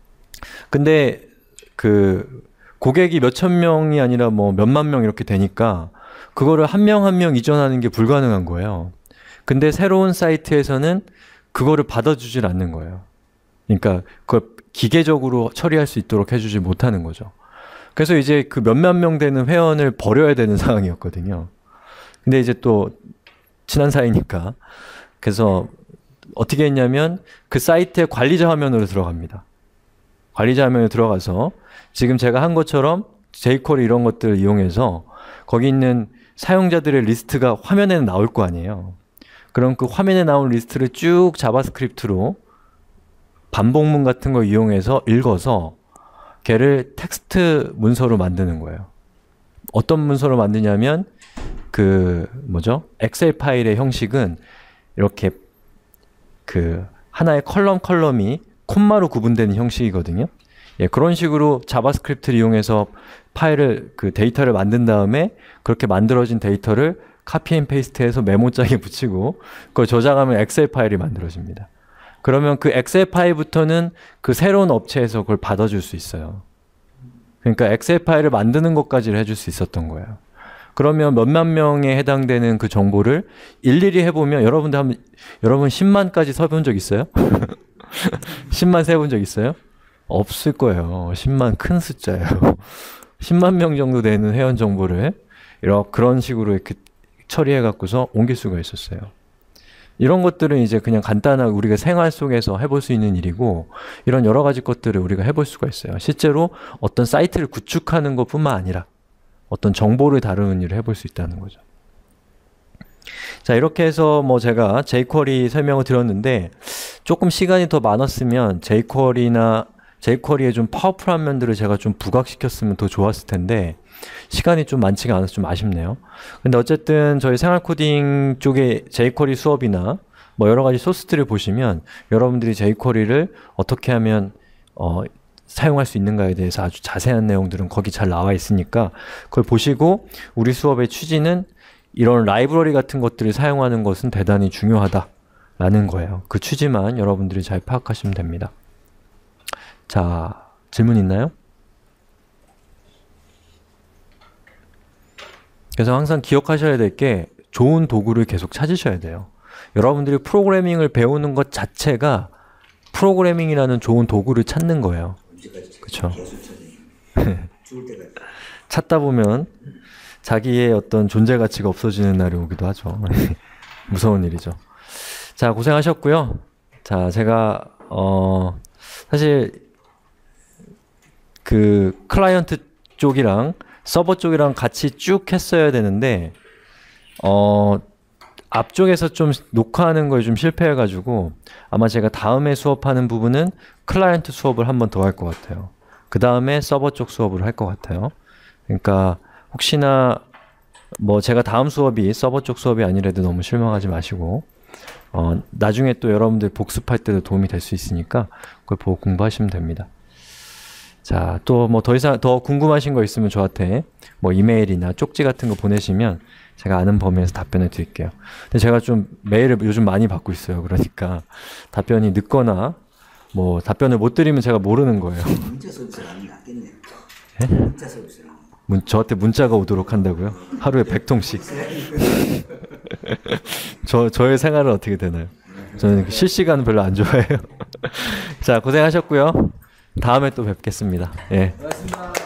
근데 그 고객이 몇천 명이 아니라 뭐 몇만 명 이렇게 되니까 그거를 한 명 한 명 이전하는 게 불가능한 거예요. 근데 새로운 사이트에서는 그거를 받아주질 않는 거예요. 그러니까 그걸 기계적으로 처리할 수 있도록 해주지 못하는 거죠. 그래서 이제 그 몇만 명 되는 회원을 버려야 되는 상황이었거든요. 근데 이제 또 친한 사이니까 그래서 어떻게 했냐면 그 사이트의 관리자 화면으로 들어갑니다. 관리자 화면에 들어가서 지금 제가 한 것처럼 제이쿼리 이런 것들을 이용해서 거기 있는 사용자들의 리스트가 화면에는 나올 거 아니에요. 그럼 그 화면에 나온 리스트를 쭉 자바스크립트로 반복문 같은 걸 이용해서 읽어서 걔를 텍스트 문서로 만드는 거예요. 어떤 문서로 만드냐면 그 뭐죠? 엑셀 파일의 형식은 이렇게 그 하나의 컬럼 컬럼이 콤마로 구분되는 형식이거든요. 예, 그런 식으로 자바스크립트를 이용해서 파일을 그 데이터를 만든 다음에 그렇게 만들어진 데이터를 카피 앤 페이스트해서 메모장에 붙이고 그걸 저장하면 엑셀 파일이 만들어집니다. 그러면 그 엑셀 파일부터는 그 새로운 업체에서 그걸 받아줄 수 있어요. 그러니까 엑셀 파일을 만드는 것까지를 해줄 수 있었던 거예요. 그러면 몇만 명에 해당되는 그 정보를 일일이 해보면 여러분들 한번 여러분 십만까지 써본 적 있어요? 십만 세본 적 있어요? 없을 거예요. 십만 큰 숫자예요. 십만 명 정도 되는 회원 정보를 이렇게 그런 식으로 이렇게 처리해 갖고서 옮길 수가 있었어요. 이런 것들은 이제 그냥 간단하게 우리가 생활 속에서 해볼 수 있는 일이고 이런 여러 가지 것들을 우리가 해볼 수가 있어요. 실제로 어떤 사이트를 구축하는 것뿐만 아니라 어떤 정보를 다루는 일을 해볼 수 있다는 거죠. 자, 이렇게 해서 뭐 제가 제이쿼리 설명을 드렸는데 조금 시간이 더 많았으면 제이쿼리나 제이쿼리의 좀 파워풀한 면들을 제가 좀 부각시켰으면 더 좋았을 텐데 시간이 좀 많지가 않아서 좀 아쉽네요. 근데 어쨌든 저희 생활 코딩 쪽의 제이쿼리 수업이나 뭐 여러 가지 소스들을 보시면 여러분들이 제이쿼리를 어떻게 하면 어, 사용할 수 있는가에 대해서 아주 자세한 내용들은 거기 잘 나와 있으니까 그걸 보시고 우리 수업의 취지는 이런 라이브러리 같은 것들을 사용하는 것은 대단히 중요하다라는 거예요. 그 취지만 여러분들이 잘 파악하시면 됩니다. 자, 질문 있나요? 그래서 항상 기억하셔야 될 게 좋은 도구를 계속 찾으셔야 돼요. 여러분들이 프로그래밍을 배우는 것 자체가 프로그래밍이라는 좋은 도구를 찾는 거예요. 그렇죠. 찾다 보면 자기의 어떤 존재 가치가 없어지는 날이 오기도 하죠. 무서운 일이죠. 자, 고생하셨고요. 자, 제가 어 사실 그 클라이언트 쪽이랑 서버 쪽이랑 같이 쭉 했어야 되는데 어 앞쪽에서 좀 녹화하는 거에 좀 실패해가지고 아마 제가 다음에 수업하는 부분은 클라이언트 수업을 한 번 더 할 것 같아요. 그 다음에 서버 쪽 수업을 할 것 같아요. 그러니까 혹시나 뭐 제가 다음 수업이 서버 쪽 수업이 아니라도 너무 실망하지 마시고 어 나중에 또 여러분들 복습할 때도 도움이 될 수 있으니까 그걸 보고 공부하시면 됩니다. 자, 또 뭐 더 이상 더 궁금하신 거 있으면 저한테 뭐 이메일이나 쪽지 같은 거 보내시면 제가 아는 범위에서 답변을 드릴게요. 근데 제가 좀 메일을 요즘 많이 받고 있어요. 그러니까 답변이 늦거나 뭐 답변을 못 드리면 제가 모르는 거예요. 문자 서비스가 안 낫겠네. 예? 문자 서비스랑. 문, 저한테 문자가 오도록 한다고요? 하루에 백 통씩. 저, 저의 생활은 어떻게 되나요? 저는 실시간은 별로 안 좋아해요. 자, 고생하셨고요. 다음에 또 뵙겠습니다. 예. 고맙습니다.